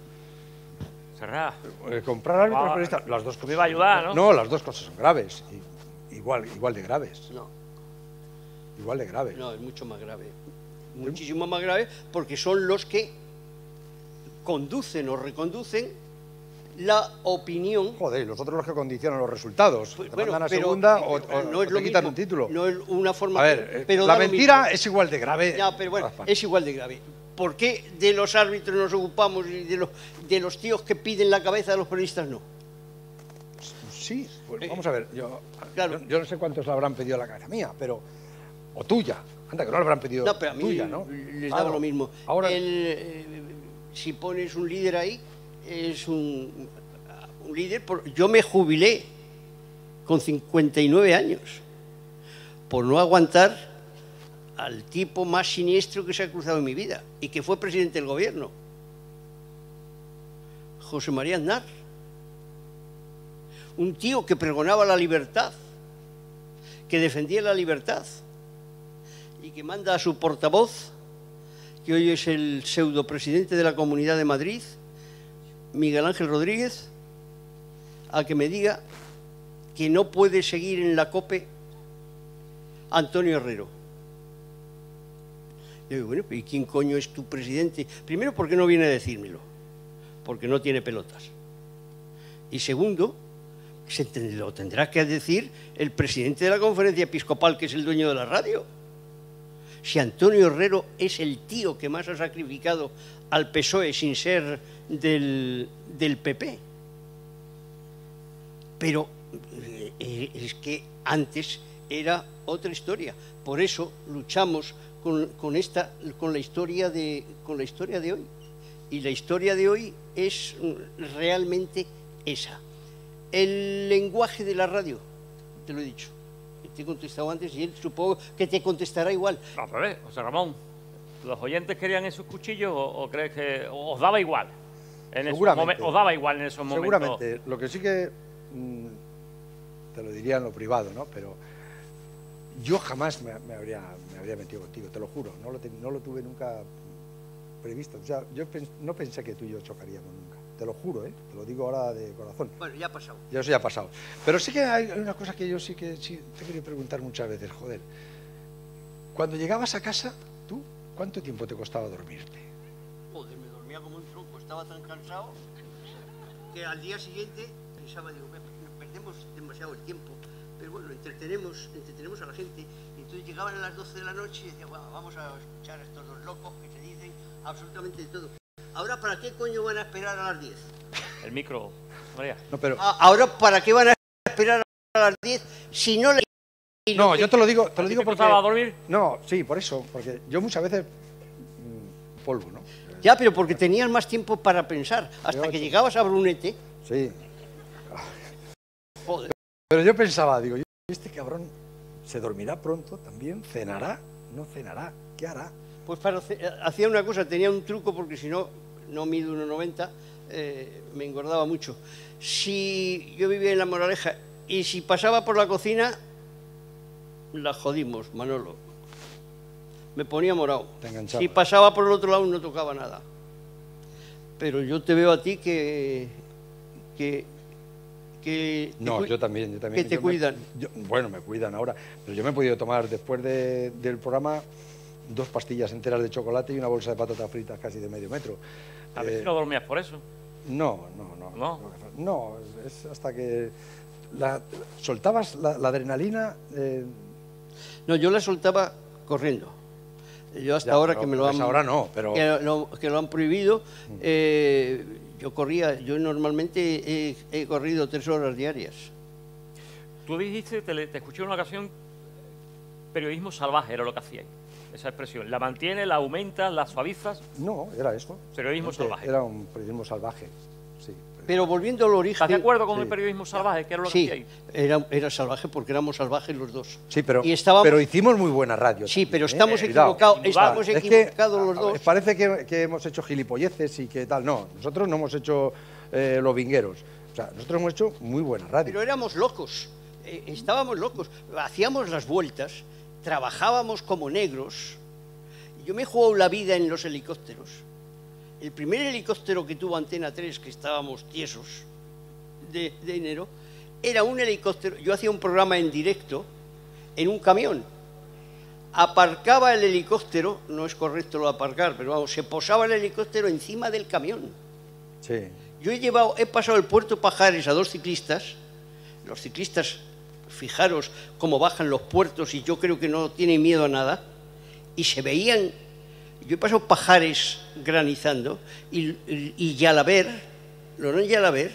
Comprar árbitros o periodistas, las dos cosas. Me iba a ayudar, ¿no? No, las dos cosas son graves. Igual de graves. No. Igual de graves. No, es mucho más grave. Muchísimo más grave, porque son los que conducen o reconducen la opinión. Joder, los otros los que condicionan los resultados. Pues, te mandan a segunda o no es te lo quitan mismo, un título. No es una forma. A ver, pero la mentira es igual de grave. Ya, pero bueno, es igual de grave. ¿Por qué de los árbitros nos ocupamos y de los tíos que piden la cabeza de los periodistas no? Sí, pues vamos a ver. Yo no sé cuántos le habrán pedido la cabeza mía, pero... O tuya. Anda, que no le habrán pedido pero a mí tuya, ¿no? Les daba lo mismo. Ahora... si pones un líder ahí, es un líder... Yo me jubilé con 59 años por no aguantar al tipo más siniestro que se ha cruzado en mi vida y que fue presidente del gobierno, José María Aznar. Un tío que pregonaba la libertad, que defendía la libertad y que manda a su portavoz, que hoy es el pseudopresidente de la Comunidad de Madrid, Miguel Ángel Rodríguez, a que me diga que no puede seguir en la COPE Antonio Herrero. Yo digo, bueno, ¿y quién coño es tu presidente? Primero, ¿por qué no viene a decírmelo? Porque no tiene pelotas. Y segundo, lo tendrá que decir el presidente de la Conferencia Episcopal, que es el dueño de la radio. Si Antonio Herrero es el tío que más ha sacrificado al PSOE sin ser del PP. Pero es que antes era otra historia. Por eso luchamos con la historia de hoy. Y la historia de hoy es realmente esa. El lenguaje de la radio, te lo he dicho. Te he contestado antes y él supongo que te contestará igual. No, pero José Ramón, ¿los oyentes querían esos cuchillos o crees que os daba igual? En esos Seguramente. ¿os daba igual en esos momentos? Seguramente. Lo que sí que te lo diría en lo privado, ¿no? Pero yo jamás me habría metido contigo, te lo juro. No lo tuve nunca previsto. O sea, yo no pensé que tú y yo chocaríamos nunca. Te lo juro, ¿eh? Te lo digo ahora de corazón. Bueno, ya ha pasado. Ya eso ya ha pasado. Pero sí que hay una cosa que yo sí te quería preguntar muchas veces, joder. Cuando llegabas a casa, tú, ¿cuánto tiempo te costaba dormirte? Joder, me dormía como un tronco, estaba tan cansado que al día siguiente pensaba, digo, perdemos demasiado el tiempo, pero bueno, entretenemos a la gente. Y entonces llegaban a las 12 de la noche y decía, bueno, vamos a escuchar a estos dos locos que te dicen absolutamente todo. Ahora, ¿para qué coño van a esperar a las 10? El micro, María. No, pero... Ahora, ¿para qué van a esperar a las 10 si no le... No, yo te lo digo ¿Te porque... costaba a dormir? No, sí, por eso, porque yo muchas veces polvo, ¿no? Ya, pero porque tenías más tiempo para pensar, hasta que llegabas a Brunete. Sí. Joder. Pero yo pensaba, digo, este cabrón se dormirá pronto también, cenará, no cenará, ¿qué hará? Pues hacía una cosa, tenía un truco porque si no mido 1,90, me engordaba mucho. Si yo vivía en La Moraleja y si pasaba por la cocina, la jodimos, Manolo. Me ponía morado. Te enganchaba. Si pasaba por el otro lado no tocaba nada. Pero yo te veo a ti que No, yo también. Que te cuidan. Bueno, me cuidan ahora, pero yo me he podido tomar después del programa 2 pastillas enteras de chocolate y una bolsa de patatas fritas casi de medio metro. A ver si no dormías por eso. No. No, es hasta que soltabas la adrenalina. No, yo la soltaba corriendo. Yo hasta ahora que me lo han... Pues ahora no, pero... que lo han prohibido, yo corría, yo normalmente he corrido 3 horas diarias. Tú dijiste, te escuché en una ocasión, periodismo salvaje era lo que hacíais, esa expresión. ¿La mantienes, la aumentas, la suavizas? No, era eso. Periodismo salvaje. Era un periodismo salvaje, sí. Pero volviendo al origen... ¿Estás de acuerdo con el periodismo salvaje, que era lo que hacíais? Era salvaje porque éramos salvajes los dos. Sí, pero estábamos... hicimos muy buena radio. Sí, también, pero estamos cuidado. equivocados los dos. Parece que hemos hecho gilipolleces y que tal. No, nosotros no hemos hecho los vingueros. O sea, nosotros hemos hecho muy buena radio. Pero éramos locos, estábamos locos. Hacíamos las vueltas, trabajábamos como negros. Yo me he jugado la vida en los helicópteros. El primer helicóptero que tuvo Antena 3, que estábamos tiesos de enero, era un helicóptero. Yo hacía un programa en directo en un camión. Aparcaba el helicóptero, no es correcto lo de aparcar, pero vamos, se posaba el helicóptero encima del camión. Sí. Yo he pasado el Puerto Pajares a 2 ciclistas. Los ciclistas, fijaros cómo bajan los puertos y yo creo que no tienen miedo a nada. Y se veían... Yo he pasado Pajares granizando y Yalaber, Lorón Yalaber,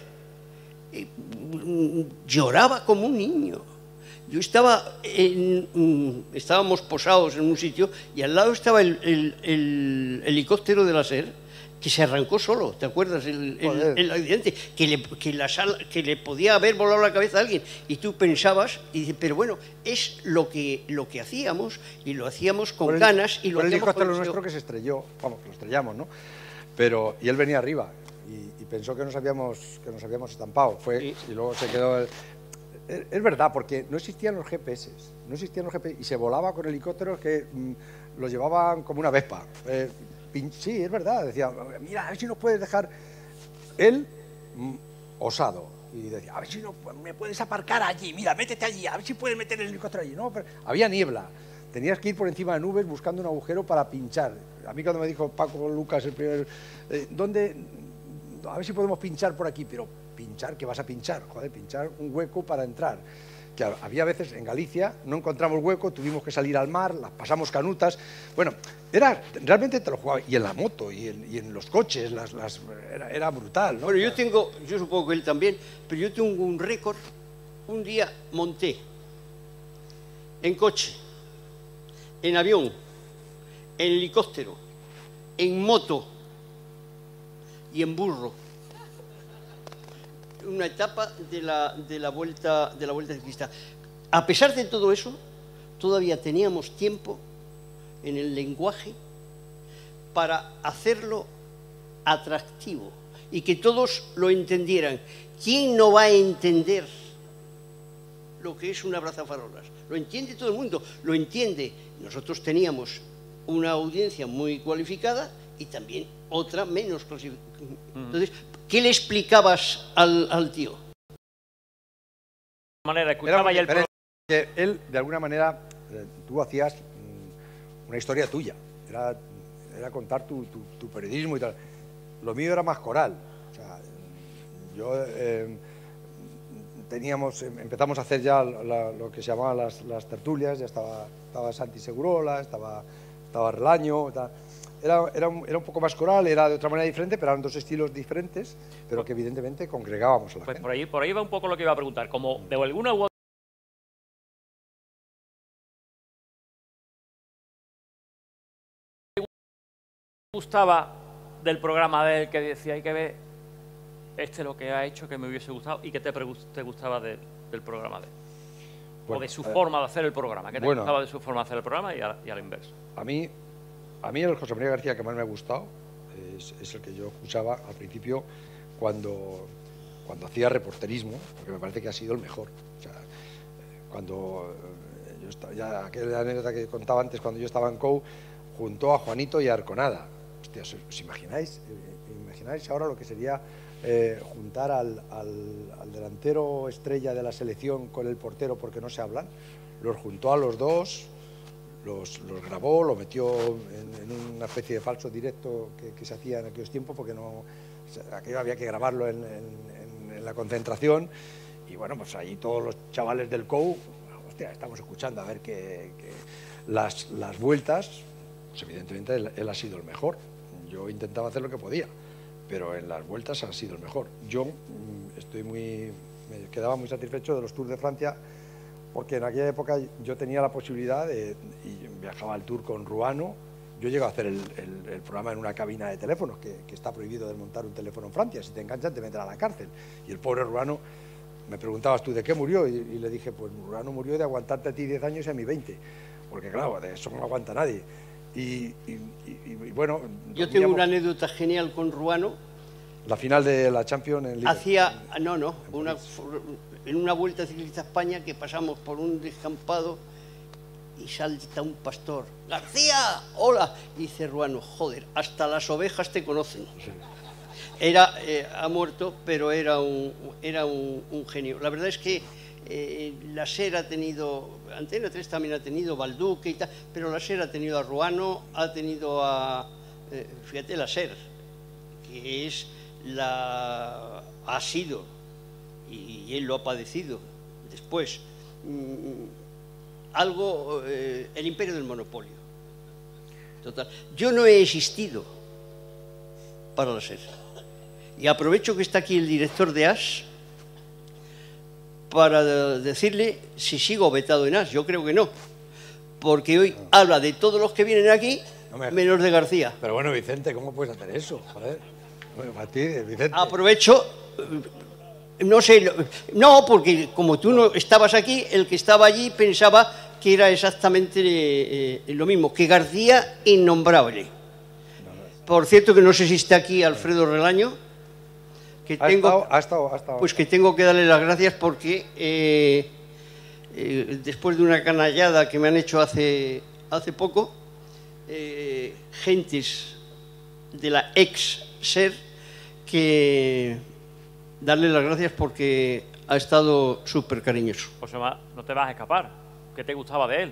lloraba como un niño. Yo estábamos posados en un sitio y al lado estaba el helicóptero de la SER que se arrancó solo, ¿te acuerdas? El accidente, que le podía haber volado la cabeza a alguien. Y tú pensabas, y dices, pero bueno, es lo que hacíamos, y lo hacíamos con ganas. Y lo el hacíamos helicóptero con nuestro que se estrelló, vamos, lo estrellamos, ¿no? Pero, y él venía arriba, y pensó que nos habíamos estampado. Y luego se quedó... Es verdad, porque no existían los GPS, y se volaba con helicópteros que los llevaban como una Vespa. Sí, es verdad, decía, mira, a ver si nos puedes dejar... Él, osado, y decía, a ver si me puedes aparcar allí, mira, métete allí, a ver si puedes meter el helicóptero allí. No, pero había niebla, tenías que ir por encima de nubes buscando un agujero para pinchar. A mí cuando me dijo Paco Lucas, el primer... a ver si podemos pinchar por aquí, pero pinchar, ¿qué vas a pinchar? Joder, pinchar un hueco para entrar. Que había veces en Galicia, no encontramos hueco, tuvimos que salir al mar, las pasamos canutas. Bueno, realmente te lo jugaba, y en la moto, y en los coches, era brutal, ¿no? Bueno, yo supongo que él también, pero yo tengo un récord. Un día monté en coche, en avión, en helicóptero, en moto y en burro. Una etapa de la vuelta ciclista. A pesar de todo eso, todavía teníamos tiempo en el lenguaje para hacerlo atractivo. y que todos lo entendieran. ¿Quién no va a entender lo que es una brazafarolas? Lo entiende todo el mundo, lo entiende. Nosotros teníamos una audiencia muy cualificada y también otra menos cualificada. Entonces, ¿qué le explicabas al tío? Manera, escuchaba ya el programa. Que él, de alguna manera, tú hacías una historia tuya. Era contar tu periodismo y tal. Lo mío era más coral. O sea, yo empezamos a hacer ya lo que se llamaban las tertulias. Ya estaba Santi Segurola, estaba Relaño. Era un poco más coral, era de otra manera diferente, pero eran dos estilos diferentes, pero que evidentemente congregábamos a la gente. Por ahí va un poco lo que iba a preguntar. Como de alguna u otra gustaba del programa de él, que decía, hay que ver lo que ha hecho que me hubiese gustado, y qué te gustaba del programa de él, o de su forma de hacer el programa, qué te gustaba de su forma de hacer el programa y a la inversa. A mí el José María García que más me ha gustado es el que yo escuchaba al principio cuando hacía reporterismo, porque me parece que ha sido el mejor. O sea, cuando yo estaba, ya aquella anécdota que contaba antes, cuando yo estaba en COU, juntó a Juanito y a Arconada. Hostia, ¿os imagináis? ¿Imagináis ahora lo que sería juntar al delantero estrella de la selección con el portero porque no se hablan? Los juntó a los dos, los grabó, lo metió en una especie de falso directo que se hacía en aquellos tiempos, porque no, aquello había que grabarlo en la concentración. Y bueno, pues ahí todos los chavales del COU, hostia, estamos escuchando a ver que las vueltas, pues evidentemente él ha sido el mejor. Yo intentaba hacer lo que podía, pero en las vueltas ha sido el mejor. Yo me quedaba muy satisfecho de los Tours de Francia, porque en aquella época yo tenía la posibilidad y viajaba al Tour con Ruano. Yo llego a hacer el programa en una cabina de teléfonos, que está prohibido desmontar un teléfono en Francia. Si te enganchan te meten a la cárcel. Y el pobre Ruano, me preguntabas tú de qué murió, y le dije, pues Ruano murió de aguantarte a ti 10 años y a mí 20, porque claro, de eso no aguanta nadie. Y bueno... Yo tengo una anécdota genial con Ruano. La final de la Champions en Liverpool. En una vuelta ciclista a España, que pasamos por un descampado y salta un pastor. ¡García! ¡Hola! Y dice Ruano, joder, hasta las ovejas te conocen. Sí. Ha muerto, pero era un genio. La verdad es que la SER ha tenido, Antena 3 también ha tenido Balduque y tal, pero la SER ha tenido a Ruano, ha tenido fíjate, la SER, que ha sido, y él lo ha padecido después, el imperio del monopolio. Total. Yo no he existido para la SER. Y aprovecho que está aquí el director de AS para decirle si sigo vetado en AS. Yo creo que no, porque hoy habla de todos los que vienen aquí, menos de García. Pero bueno, Vicente, ¿cómo puedes hacer eso? Joder. Bueno, para ti, Vicente. Aprovecho, no sé, no, porque como tú no estabas aquí, el que estaba allí pensaba que era exactamente lo mismo, que García innombrable. Por cierto, que no sé si está aquí Alfredo Relaño, que ha estado. Pues que tengo que darle las gracias porque después de una canallada que me han hecho hace poco, gentes de la ex-SER, que darle las gracias porque ha estado súper cariñoso. Josema, no te vas a escapar. ¿Qué te gustaba de él?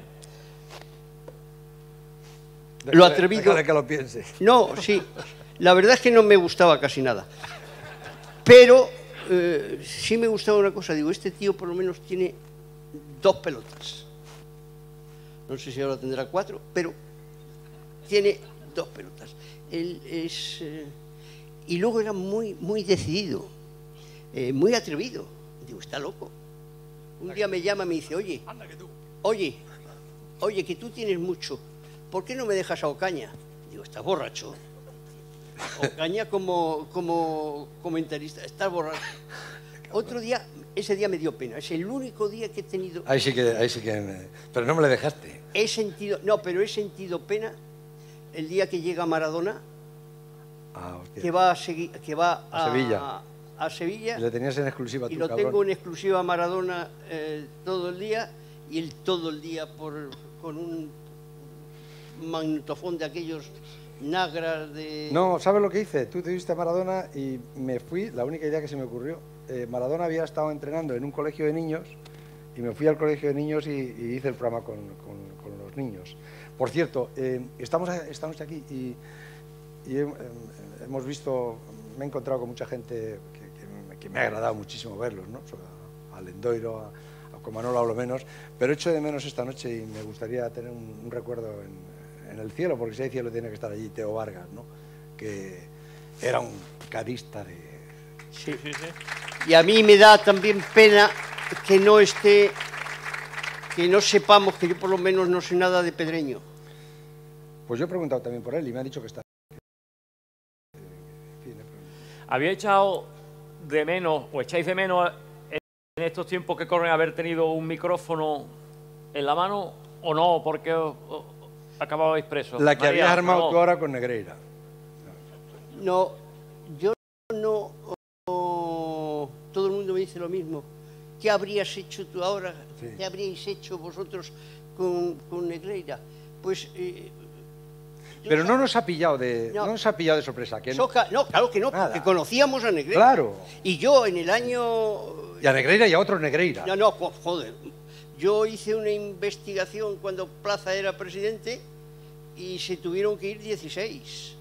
Lo atrevido. Déjale que lo piense. No, sí. La verdad es que no me gustaba casi nada. Pero sí me gustaba una cosa. Digo, este tío por lo menos tiene 2 pelotas. No sé si ahora tendrá 4, pero tiene 2 pelotas. Él es... y luego era muy, muy decidido, muy atrevido. Digo, está loco. Un día me llama y me dice, oye, que tú tienes mucho, ¿por qué no me dejas a Ocaña? Digo, estás borracho. Ocaña como comentarista, estás borracho. Otro día, ese día me dio pena, es el único día que he tenido... Ahí sí que pero no me le dejaste. He sentido pena el día que llega Maradona que va a Sevilla. A Sevilla. Y le tenías en exclusiva tú, y lo cabrón. tengo en exclusiva a Maradona todo el día, y él todo el día con un magnetofón de aquellos nagras de... No, ¿sabes lo que hice? Tú te viste a Maradona y me fui, la única idea que se me ocurrió. Maradona había estado entrenando en un colegio de niños y me fui al colegio de niños y hice el programa con los niños. Por cierto, estamos aquí y hemos visto, me he encontrado con mucha gente que me ha agradado muchísimo verlos, ¿no? A Lendoiro, con Manolo a lo menos, pero echo de menos esta noche y me gustaría tener un recuerdo en el cielo, porque si hay cielo tiene que estar allí Teo Vargas, ¿no? Que era un cadista de... Sí. Y a mí me da también pena que no esté, que no sepamos, que yo por lo menos no sé nada de Pedreño. Pues yo he preguntado también por él y me ha dicho que está... ¿Había echado de menos, o echáis de menos en estos tiempos que corren, haber tenido un micrófono en la mano o no? Porque acababais presos. La que María, habías armado no. tú ahora con Negreira. No, yo no... todo el mundo me dice lo mismo. ¿Qué habrías hecho tú ahora? Sí. ¿Qué habríais hecho vosotros con Negreira? Pues... Pero no nos ha pillado No. no nos ha pillado de sorpresa. Que no. No, claro que no, Nada. porque conocíamos a Negreira. Claro. Y yo en el año... Y a Negreira y a otro Negreira. No, joder. Yo hice una investigación cuando Plaza era presidente y se tuvieron que ir 16.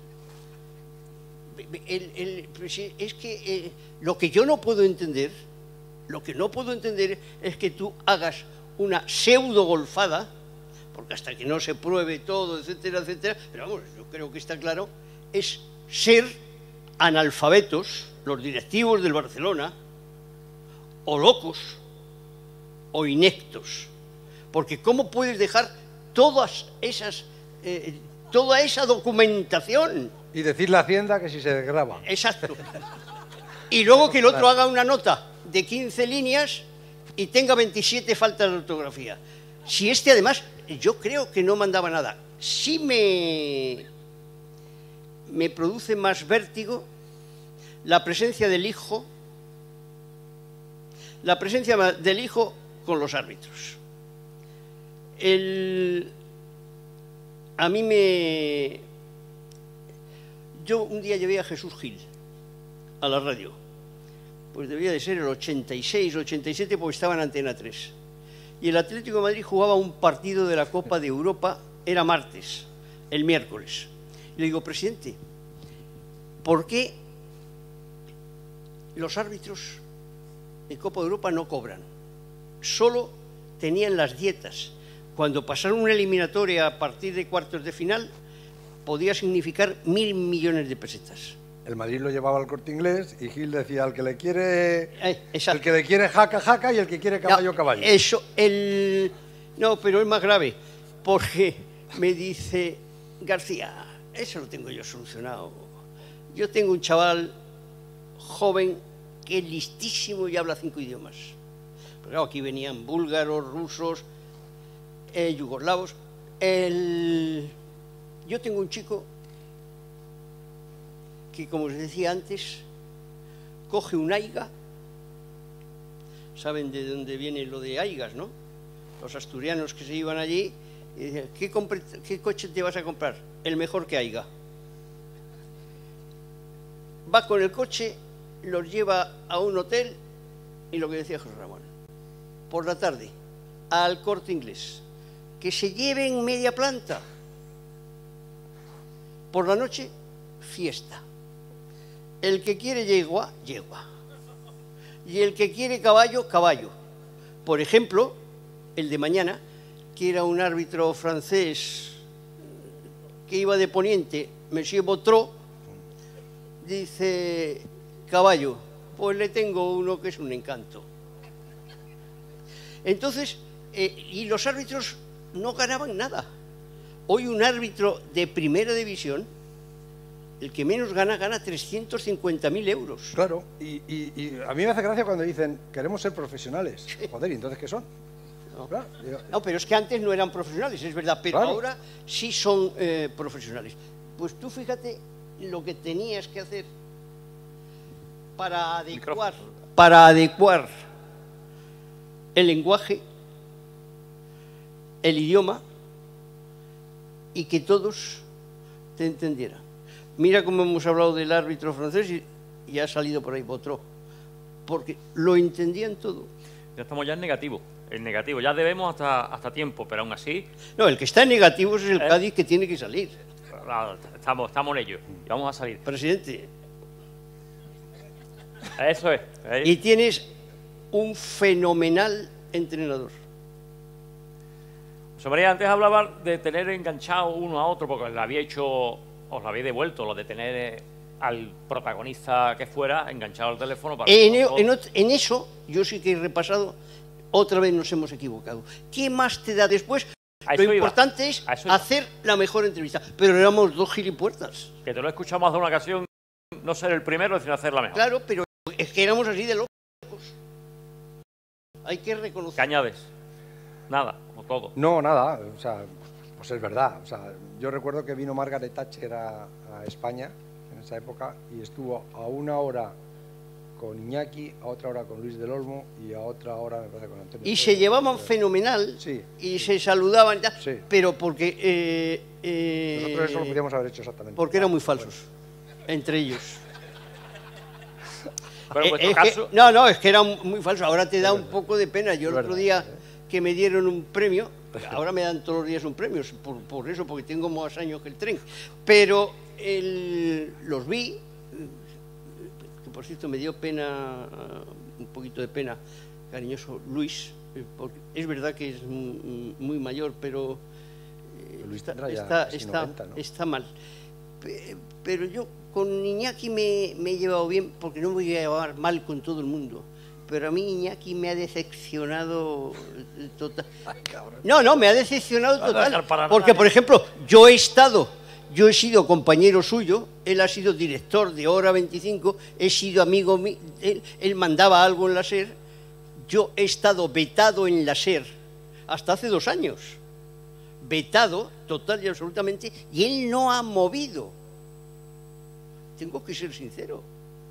Es que lo que yo no puedo entender, es que tú hagas una pseudo golfada, porque hasta que no se pruebe todo, etcétera, etcétera, pero vamos, yo creo que está claro, es ser analfabetos, los directivos del Barcelona, o locos, o ineptos. Porque ¿cómo puedes dejar todas esas, toda esa documentación? Y decirle a Hacienda que si se graba. Exacto. Y luego que el otro haga una nota de 15 líneas y tenga 27 faltas de ortografía. Si este además, yo creo que no mandaba nada. Sí me produce más vértigo la presencia del hijo con los árbitros. Yo un día llevé a Jesús Gil a la radio. Pues debía de ser el 86, 87, porque estaba en Antena 3. Y el Atlético de Madrid jugaba un partido de la Copa de Europa, era martes, el miércoles. Y le digo, presidente, ¿por qué los árbitros de Copa de Europa no cobran? Solo tenían las dietas. Cuando pasaron una eliminatoria a partir de cuartos de final, podía significar 1.000 millones de pesetas. El Madrid lo llevaba al Corte Inglés y Gil decía, el que le quiere jaca, jaca, y el que quiere caballo, caballo. No, pero es más grave, porque me dice, García, eso lo tengo yo solucionado. Yo tengo un chaval joven que es listísimo y habla 5 idiomas. Pero claro, aquí venían búlgaros, rusos, yugoslavos. Yo tengo un chico que, como os decía antes, coge un aiga. Saben de dónde viene lo de aigas, ¿no? Los asturianos que se iban allí y decían, ¿qué coche te vas a comprar? El mejor que aiga. Va con el coche, los lleva a un hotel y lo que decía José Ramón, por la tarde, al Corte Inglés, que se lleven media planta. Por la noche, fiesta. El que quiere yegua, yegua. Y el que quiere caballo, caballo. Por ejemplo, el de mañana, que era un árbitro francés que iba de poniente, Monsieur Botró, dice, caballo, pues le tengo uno que es un encanto. Entonces, y los árbitros no ganaban nada. Hoy un árbitro de primera división, el que menos gana 350.000 euros. Claro, y a mí me hace gracia cuando dicen, queremos ser profesionales. Joder, ¿y entonces qué son? No. Claro, No, pero es que antes no eran profesionales, es verdad, pero claro, ahora sí son profesionales. Pues tú fíjate lo que tenías que hacer para adecuar el lenguaje, el idioma, y que todos te entendieran. Mira cómo hemos hablado del árbitro francés y ha salido por ahí Botró, porque lo entendían todo. Ya estamos ya en negativo. En negativo, ya debemos hasta tiempo, pero aún así... No, el que está en negativo es el Cádiz, que tiene que salir. Estamos en ello y vamos a salir. Presidente. Eso es. Y tienes un fenomenal entrenador. José María, antes hablaba de tener enganchado uno a otro, porque os lo había devuelto, lo de tener al protagonista que fuera enganchado al teléfono. Para en eso yo sí que he repasado, otra vez nos hemos equivocado. ¿Qué más te da después? Lo importante es hacer la mejor entrevista. Pero éramos dos gilipuertas. Que te lo he escuchado más de una ocasión, no ser el primero, sino hacerla mejor. Claro, pero es que éramos así de locos. Hay que reconocer. ¿Qué añades? Nada, como todo. No, nada, o sea, pues es verdad. O sea, yo recuerdo que vino Margaret Thatcher a España en esa época y estuvo a una hora con Iñaki, a otra hora con Luis del Olmo y a otra hora me parece con Antonio. Y se llevaban fenomenal, sí, y se saludaban y tal, sí. Pero porque... nosotros eso lo podríamos haber hecho exactamente. Porque eran muy falsos, entre ellos. Pero en vuestro caso... No, es que eran muy falsos. Ahora te da un poco de pena. Yo el otro día que me dieron un premio, ahora me dan todos los días un premio, por eso, porque tengo más años que el tren. Pero los vi... Por cierto, me dio pena, un poquito de pena, cariñoso Luis, porque es verdad que es muy mayor, pero está mal. Pero yo con Iñaki me he llevado bien, porque no me voy a llevar mal con todo el mundo. Pero a mí Iñaki me ha decepcionado total. No, me ha decepcionado total. Porque, por ejemplo, yo he sido compañero suyo, él ha sido director de Hora 25, he sido amigo mío, él mandaba algo en la SER, yo he estado vetado en la SER hasta hace 2 años, vetado total y absolutamente, y él no ha movido. Tengo que ser sincero,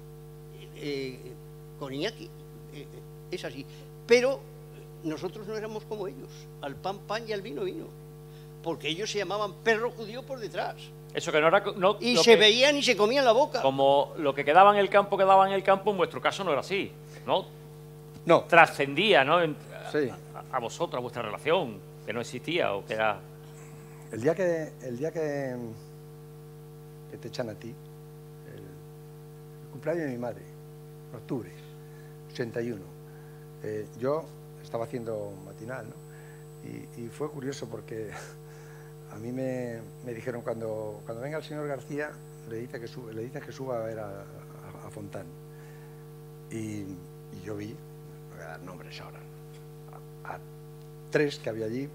con Iñaki, es así, pero nosotros no éramos como ellos, al pan pan y al vino vino. Porque ellos se llamaban perro judío por detrás. Eso que no era... y se veían y se comían la boca. Como lo que quedaba en el campo, en vuestro caso no era así, ¿no? No. Trascendía, ¿no? Sí. A vosotros, a vuestra relación, que no existía o que era... El día que te echan a ti, el cumpleaños de mi madre, en octubre, 81, yo estaba haciendo matinal, ¿no? Y fue curioso porque a mí me dijeron cuando venga el señor García le dices que suba a ver a Fontán. Y yo vi, no voy a dar nombres ahora, a 3 que había allí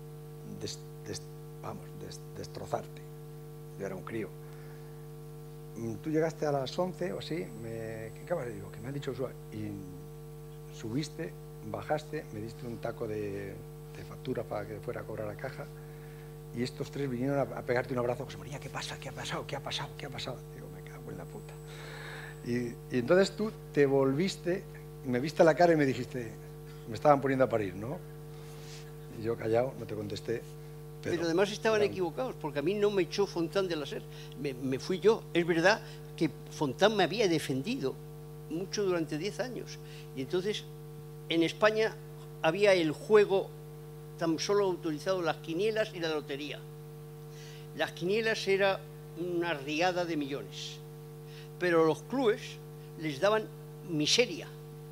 destrozarte. Yo era un crío. Tú llegaste a las 11 o así, ¿qué acabas de decir? Que me han dicho suba. Y subiste, bajaste, me diste un taco de factura para que fuera a cobrar la caja y estos 3 vinieron a pegarte un abrazo. José María, ¿qué pasa? ¿Qué ha pasado? ¿Qué ha pasado? ¿Qué ha pasado? Digo, me cago en la puta. Y entonces tú te volviste, me viste la cara y me dijiste, me estaban poniendo a parir, ¿no? Y yo callado, no te contesté. Pero además estaban equivocados, porque a mí no me echó Fontán de la SER, me fui yo. Es verdad que Fontán me había defendido mucho durante 10 años. Y entonces, en España había el juego tan solo autorizado las quinielas y la lotería. Las quinielas era una riada de millones, pero los clubes les daban miseria,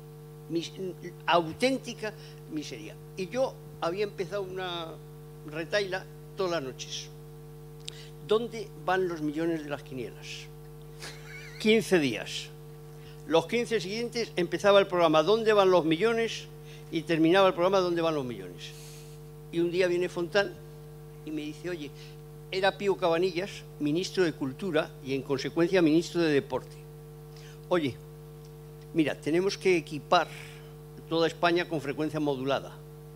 auténtica miseria. Y yo había empezado una retaila todas las noches. ¿Dónde van los millones de las quinielas? 15 días. Los 15 siguientes empezaba el programa ¿Dónde van los millones? Y terminaba el programa ¿Dónde van los millones? Y un día viene Fontán y me dice, oye, era Pío Cabanillas, ministro de Cultura y en consecuencia ministro de Deporte. Oye, mira, tenemos que equipar toda España con frecuencia modulada.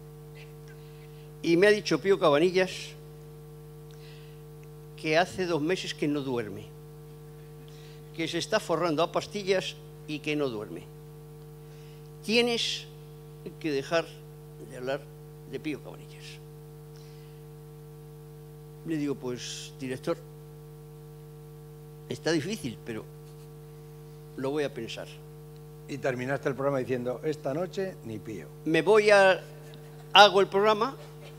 Y me ha dicho Pío Cabanillas que hace 2 meses que no duerme. que se está forrando a pastillas y que no duerme. Tienes que dejar de hablar de Pío Cabanillas. Le digo, pues, director, está difícil, pero lo voy a pensar. Y terminaste el programa diciendo, esta noche ni Pío. Hago el programa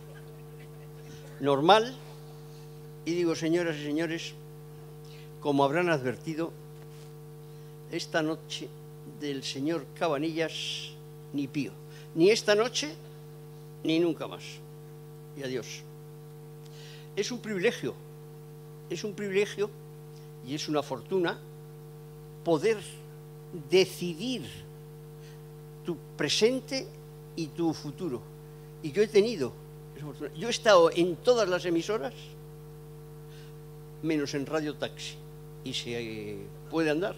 normal y digo, señoras y señores, como habrán advertido, esta noche del señor Cabanillas ni Pío. Ni esta noche, ni nunca más. Y adiós. Es un privilegio y es una fortuna poder decidir tu presente y tu futuro. Y yo he tenido esa fortuna. Yo he estado en todas las emisoras, menos en Radio Taxi. Y se puede andar.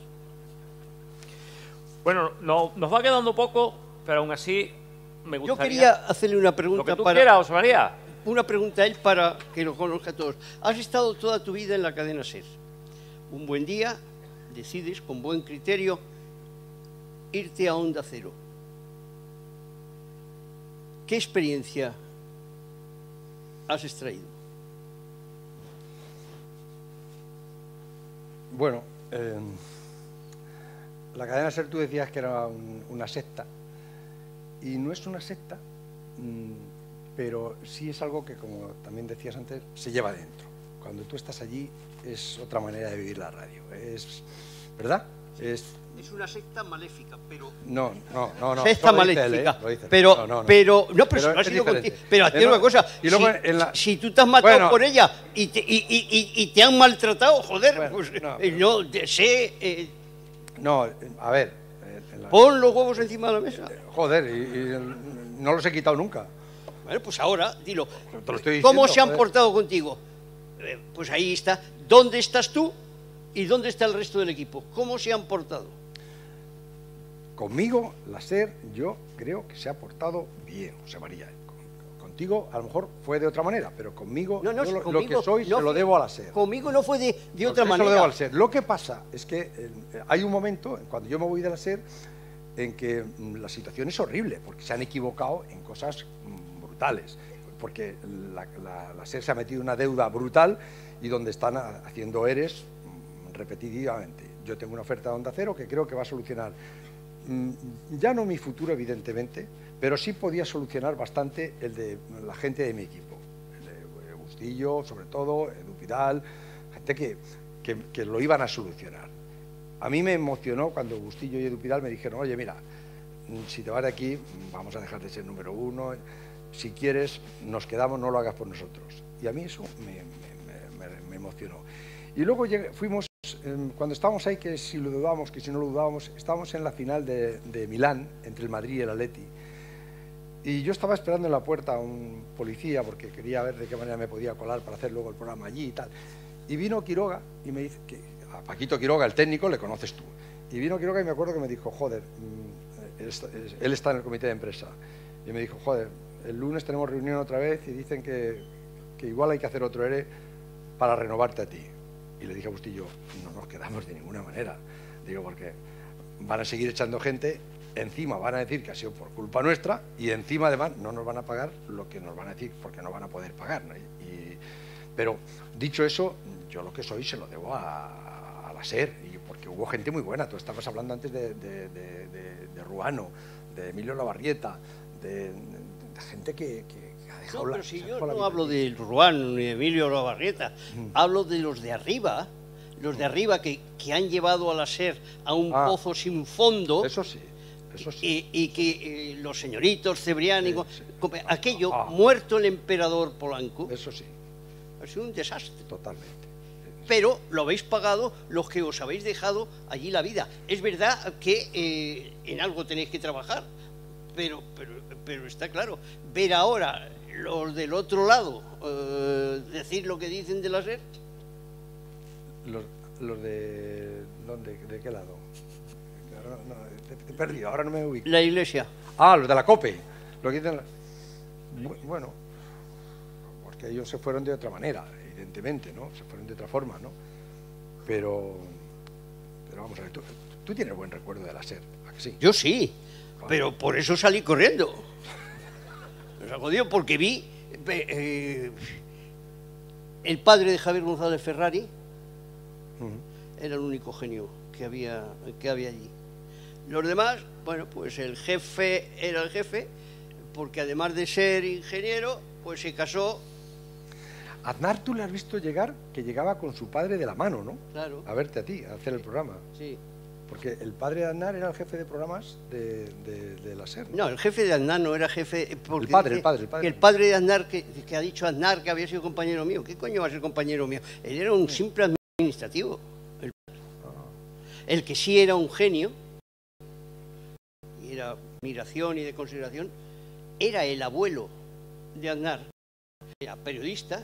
Bueno, nos va quedando poco, pero aún así me gustaría... Yo quería hacerle una pregunta. Lo que tú quieras, José María. Una pregunta a él para que lo conozca a todos. Has estado toda tu vida en la cadena SER. Un buen día decides, con buen criterio, irte a Onda Cero. ¿Qué experiencia has extraído? Bueno, la cadena SER tú decías que era una secta, y no es una secta, pero sí es algo que, como también decías antes, se lleva dentro. Cuando tú estás allí es otra manera de vivir la radio, ¿verdad? Es una secta maléfica, pero... No. Secta maléfica, pero ha sido contigo. Pero hazte una cosa, y luego si tú te has matado por ella y te han maltratado, joder, pues no sé... No, a ver... Pon los huevos encima de la mesa. Joder, y no los he quitado nunca. Bueno, pues ahora, dilo. Te lo estoy diciendo, ¿Cómo se han portado contigo? Pues ahí está. ¿Dónde estás tú y dónde está el resto del equipo? ¿Cómo se han portado? Conmigo, la SER, yo creo que se ha portado bien, José María. Contigo, a lo mejor fue de otra manera, pero conmigo, lo que soy, se lo debo a la SER. Conmigo no fue de otra manera. Se lo debo a la SER. Lo que pasa es que hay un momento, cuando yo me voy de la SER, en que la situación es horrible, porque se han equivocado en cosas brutales, porque la SER se ha metido en una deuda brutal y donde están haciendo ERES repetitivamente. Yo tengo una oferta de Onda Cero que creo que va a solucionar, ya no mi futuro evidentemente, pero sí podía solucionar bastante el de la gente de mi equipo, el de Bustillo, sobre todo, Edu Pidal, gente que lo iban a solucionar. A mí me emocionó cuando Bustillo y Edu Pidal me dijeron, oye, mira, si te vas de aquí, vamos a dejar de ser número uno, si quieres, nos quedamos, no lo hagas por nosotros. Y a mí eso me emocionó. Y luego fuimos, cuando estábamos ahí, que si lo dudábamos, que si no lo dudábamos, estábamos en la final de Milán, entre el Madrid y el Atleti. Y yo estaba esperando en la puerta a un policía, porque quería ver de qué manera me podía colar para hacer luego el programa allí y tal. Y vino Quiroga y me dice, a Paquito Quiroga, el técnico, le conoces tú. Y vino Quiroga y me acuerdo que me dijo, joder, él está en el comité de empresa. Y me dijo, joder, el lunes tenemos reunión otra vez y dicen que igual hay que hacer otro ERE para renovarte a ti. Y le dije a Bustillo, no nos quedamos de ninguna manera. Digo, porque van a seguir echando gente, encima van a decir que ha sido por culpa nuestra y encima además no nos van a pagar lo que nos van a decir porque no van a poder pagar, ¿no? Pero dicho eso, yo lo que soy se lo debo a la SER, y porque hubo gente muy buena. Tú estabas hablando antes de Ruano, de Emilio Lavarrieta, de gente que ha dejado pero si yo no hablo de Ruano ni de Emilio Lavarrieta, hablo de los de arriba, que han llevado a la SER a un pozo sin fondo. Eso sí. Y que los señoritos Cebrián, aquello, muerto el emperador Polanco. Eso sí. Ha sido un desastre. Totalmente. Pero lo habéis pagado los que os habéis dejado allí la vida. Es verdad que en algo tenéis que trabajar, pero está claro. Ver ahora los del otro lado decir lo que dicen de la SER. ¿Los de dónde? ¿De qué lado? No, te he perdido, ahora no me ubico. La Iglesia. Los de la COPE. Lo que dicen, bueno, porque ellos se fueron de otra manera, evidentemente, ¿no? Se fueron de otra forma, ¿no? Pero Pero vamos a ver, tú tienes buen recuerdo de la SER, ¿a que sí? Yo sí, pero por eso salí corriendo. O sea, jodido, porque vi el padre de Javier González Ferrari, era el único genio que había allí. Los demás, bueno, pues el jefe era el jefe, porque además de ser ingeniero, pues se casó. Aznar, tú le has visto llegar, que llegaba con su padre de la mano, ¿no? Claro. A verte a ti, a hacer el programa. Sí. Porque el padre de Aznar era el jefe de programas de la SER, ¿no? No, el jefe de Aznar no era jefe... Porque el padre. Que el padre de Aznar, que ha dicho Aznar que había sido compañero mío. ¿Qué coño va a ser compañero mío? Él era un simple administrativo. El que sí era un genio, y era de admiración y de consideración, era el abuelo de Aznar. Era periodista,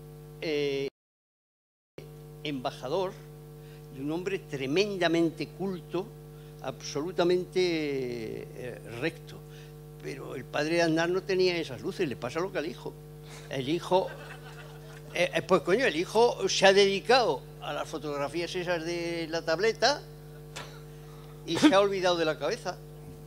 embajador, de un hombre tremendamente culto, absolutamente recto. Pero el padre de Aznar no tenía esas luces, le pasa lo que al hijo. El hijo, pues coño, el hijo se ha dedicado a las fotografías esas de la tableta y se ha olvidado de la cabeza.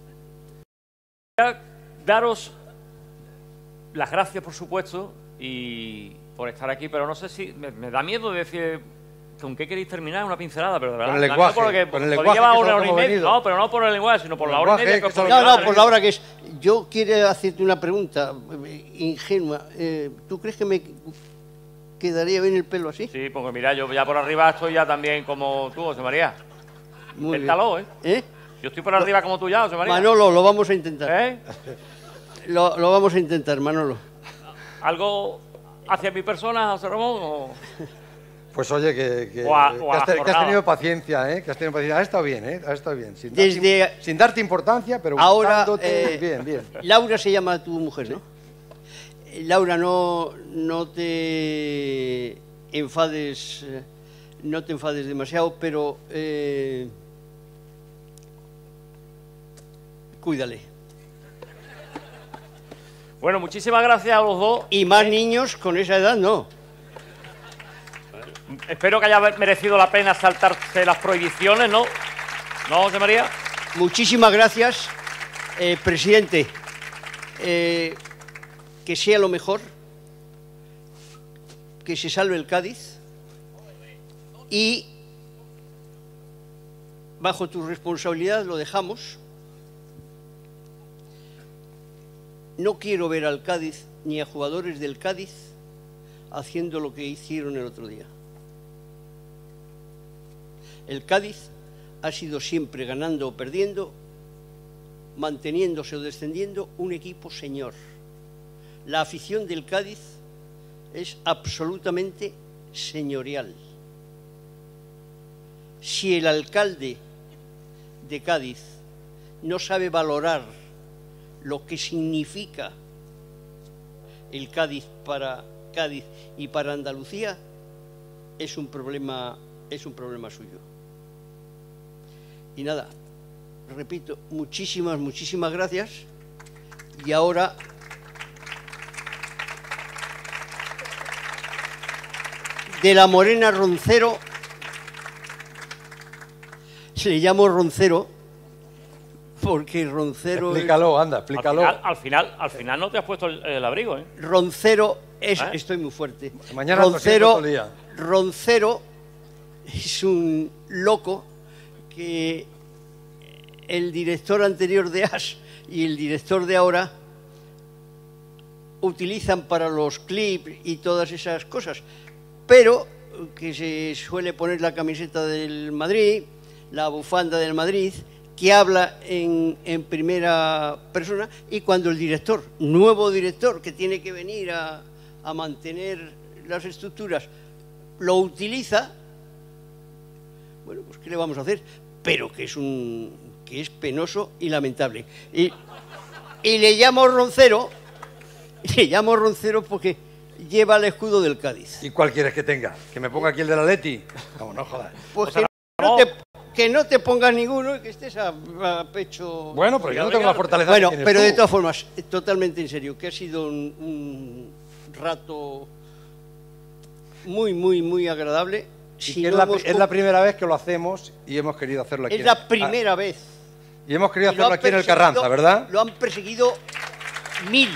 Daros las gracias, por supuesto, y por estar aquí, pero no sé si... Me da miedo decir... ¿Con qué queréis terminar? Una pincelada, pero de verdad. Con el lenguaje. Con el lenguaje. Lleva una hora y media. No, pero no por el lenguaje, sino por la hora y media. No, por la hora que es. Yo quiero hacerte una pregunta ingenua. ¿Tú crees que me quedaría bien el pelo así? Sí, porque mira, yo ya por arriba estoy ya también como tú, José María. Muy Inténtalo, bien. ¿eh? Yo estoy por arriba como tú ya, José María. Manolo, lo vamos a intentar. ¿Eh? Lo vamos a intentar, Manolo. ¿Algo hacia mi persona, José Ramón? O... Pues oye, que has tenido paciencia, ¿eh? Que has tenido paciencia. Ha estado bien, ¿eh? Ha estado bien. Sin darte importancia, pero ahora, bien, bien. Laura se llama tu mujer, ¿no? Laura, no te enfades, demasiado, pero cuídale. Bueno, muchísimas gracias a los dos. Y más niños con esa edad, no. Espero que haya merecido la pena saltarse las prohibiciones, ¿no? ¿No, José María? Muchísimas gracias, presidente. Que sea lo mejor, que se salve el Cádiz y bajo tu responsabilidad lo dejamos. No quiero ver al Cádiz ni a jugadores del Cádiz haciendo lo que hicieron el otro día. El Cádiz ha sido siempre, ganando o perdiendo, manteniéndose o descendiendo, un equipo señor. La afición del Cádiz es absolutamente señorial. Si el alcalde de Cádiz no sabe valorar lo que significa el Cádiz para Cádiz y para Andalucía, es un problema suyo. Y nada, repito, muchísimas gracias. Y ahora de la Morena Roncero, se le llamo Roncero porque Roncero... Explícalo, anda, explícalo. Al final no te has puesto el abrigo, ¿eh? Roncero es... Estoy muy fuerte. Mañana Roncero es un loco que el director anterior de AS y el director de ahora utilizan para los clips y todas esas cosas, pero que se suele poner la camiseta del Madrid, la bufanda del Madrid, que habla en primera persona, y cuando el director, nuevo director, que tiene que venir a mantener las estructuras, lo utiliza, bueno, pues ¿qué le vamos a hacer? Pero que es penoso y lamentable. Y le llamo Roncero porque lleva el escudo del Cádiz. ¿Y cuál quieres que tenga? ¿Que me ponga aquí el del Atleti? No jodas. Pues que no te pongas ninguno y que estés a pecho... Bueno, pero yo no tengo la fortaleza Bueno, que tienes pero tú. de todas formas, totalmente en serio, que ha sido un rato muy agradable. si es, no es la primera vez que lo hacemos y hemos querido hacerlo aquí. Es la primera vez. Y hemos querido Y lo hacerlo han aquí en el perseguido- Carranza, ¿verdad? Lo han perseguido 1000.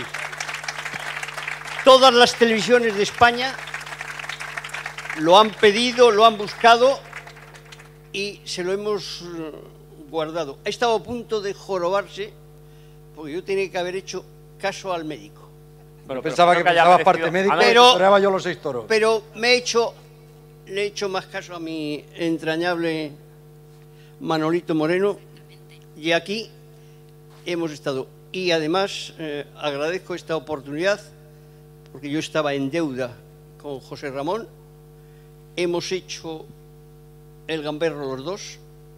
Todas las televisiones de España lo han pedido, lo han buscado y se lo hemos guardado. Ha estado a punto de jorobarse porque yo tenía que haber hecho caso al médico. Bueno, Pensaba que creo haya pensabas merecido- parte médica, Pero- y toreaba yo los 6 toros. Pero le he hecho más caso a mi entrañable Manolito Moreno y aquí hemos estado. Y además agradezco esta oportunidad porque yo estaba en deuda con José Ramón. Hemos hecho el gamberro los dos,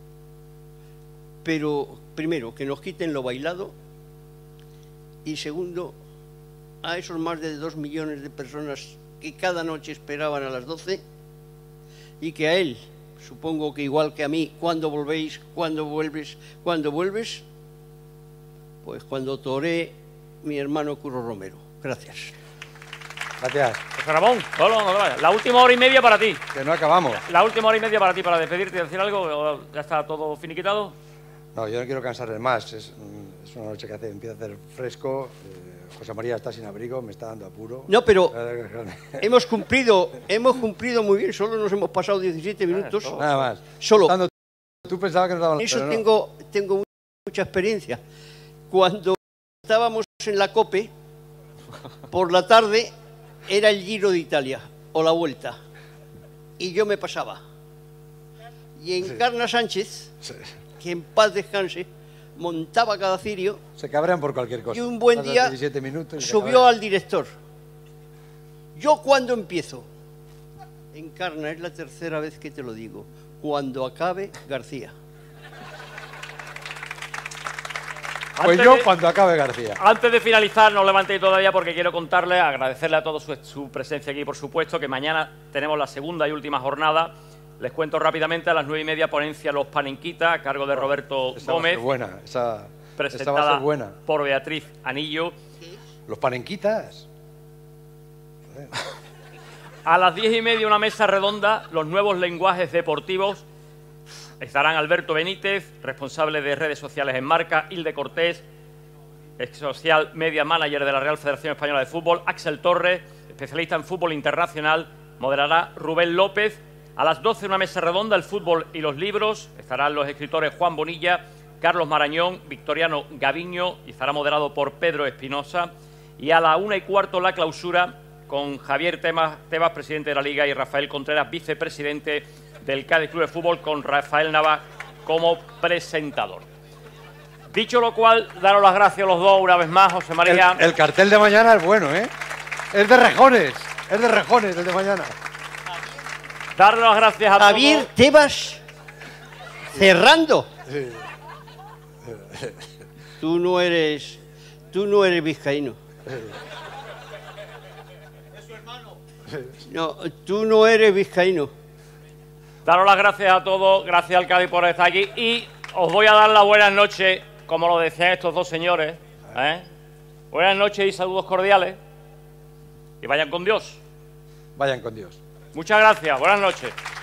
pero primero que nos quiten lo bailado y segundo a esos más de 2 millones de personas que cada noche esperaban a las 12 y que a él, supongo que igual que a mí, ¿cuándo volvéis? ¿Cuándo vuelves? ¿Cuándo vuelves? Pues cuando toreé mi hermano Curro Romero. Gracias. Gracias. José Ramón, no te vayas. La última hora y media para ti. Que no acabamos. La última hora y media para ti, para despedirte y decir algo. ¿O ya está todo finiquitado? No, yo no quiero cansarles más. Es una noche que empieza a hacer fresco. José María está sin abrigo, me está dando apuro. No, pero hemos cumplido muy bien. Solo nos hemos pasado 17 minutos. Nada más. Solo. Tú pensabas que nos daban... Eso pero no. tengo mucha experiencia. Cuando estábamos en la COPE, por la tarde era el Giro de Italia o la Vuelta. Y yo me pasaba. Y Encarna Sánchez, que en paz descanse, montaba cada cirio Se cabrean por cualquier cosa. y un buen Pasan día 17 minutos y se subió cabrean. al director. ¿Yo cuándo empiezo? Encarna, es la tercera vez que te lo digo. Cuando acabe García. Pues Antes yo de- cuando acabe García. Antes de finalizar, no os levantéis todavía porque quiero contarles, agradecerle a todos su presencia aquí, por supuesto, que mañana tenemos la segunda y última jornada. Les cuento rápidamente, a las 9:30, ponencia Los Panenquitas, a cargo de Roberto Esa va a Gómez, ser buena. Esa va a presentada ser buena. por Beatriz Anillo. Los panenquitas. A las 10:30, una mesa redonda, los nuevos lenguajes deportivos. Estarán Alberto Benítez, responsable de redes sociales en Marca, Hilde Cortés, ex social media manager de la Real Federación Española de Fútbol, Axel Torres, especialista en fútbol internacional, moderará Rubén López. A las 12, una mesa redonda, el fútbol y los libros. Estarán los escritores Juan Bonilla, Carlos Marañón, Victoriano Gaviño, y estará moderado por Pedro Espinosa. Y a la 1:15, la clausura, con Javier Tebas, presidente de la Liga, y Rafael Contreras, vicepresidente del Cádiz Club de Fútbol, con Rafael Navas como presentador. Dicho lo cual, daros las gracias a los dos una vez más, José María. El cartel de mañana es bueno, ¿eh? Es de rejones. Es de rejones el de mañana. Darle las gracias a Javier todos. Tebas cerrando. Tú no eres vizcaíno. No, tú no eres vizcaíno. Daros las gracias a todos, gracias al Cádiz por estar aquí, y os voy a dar las buenas noches, como lo decían estos dos señores. Buenas noches y saludos cordiales. Y vayan con Dios. Vayan con Dios. Muchas gracias, buenas noches.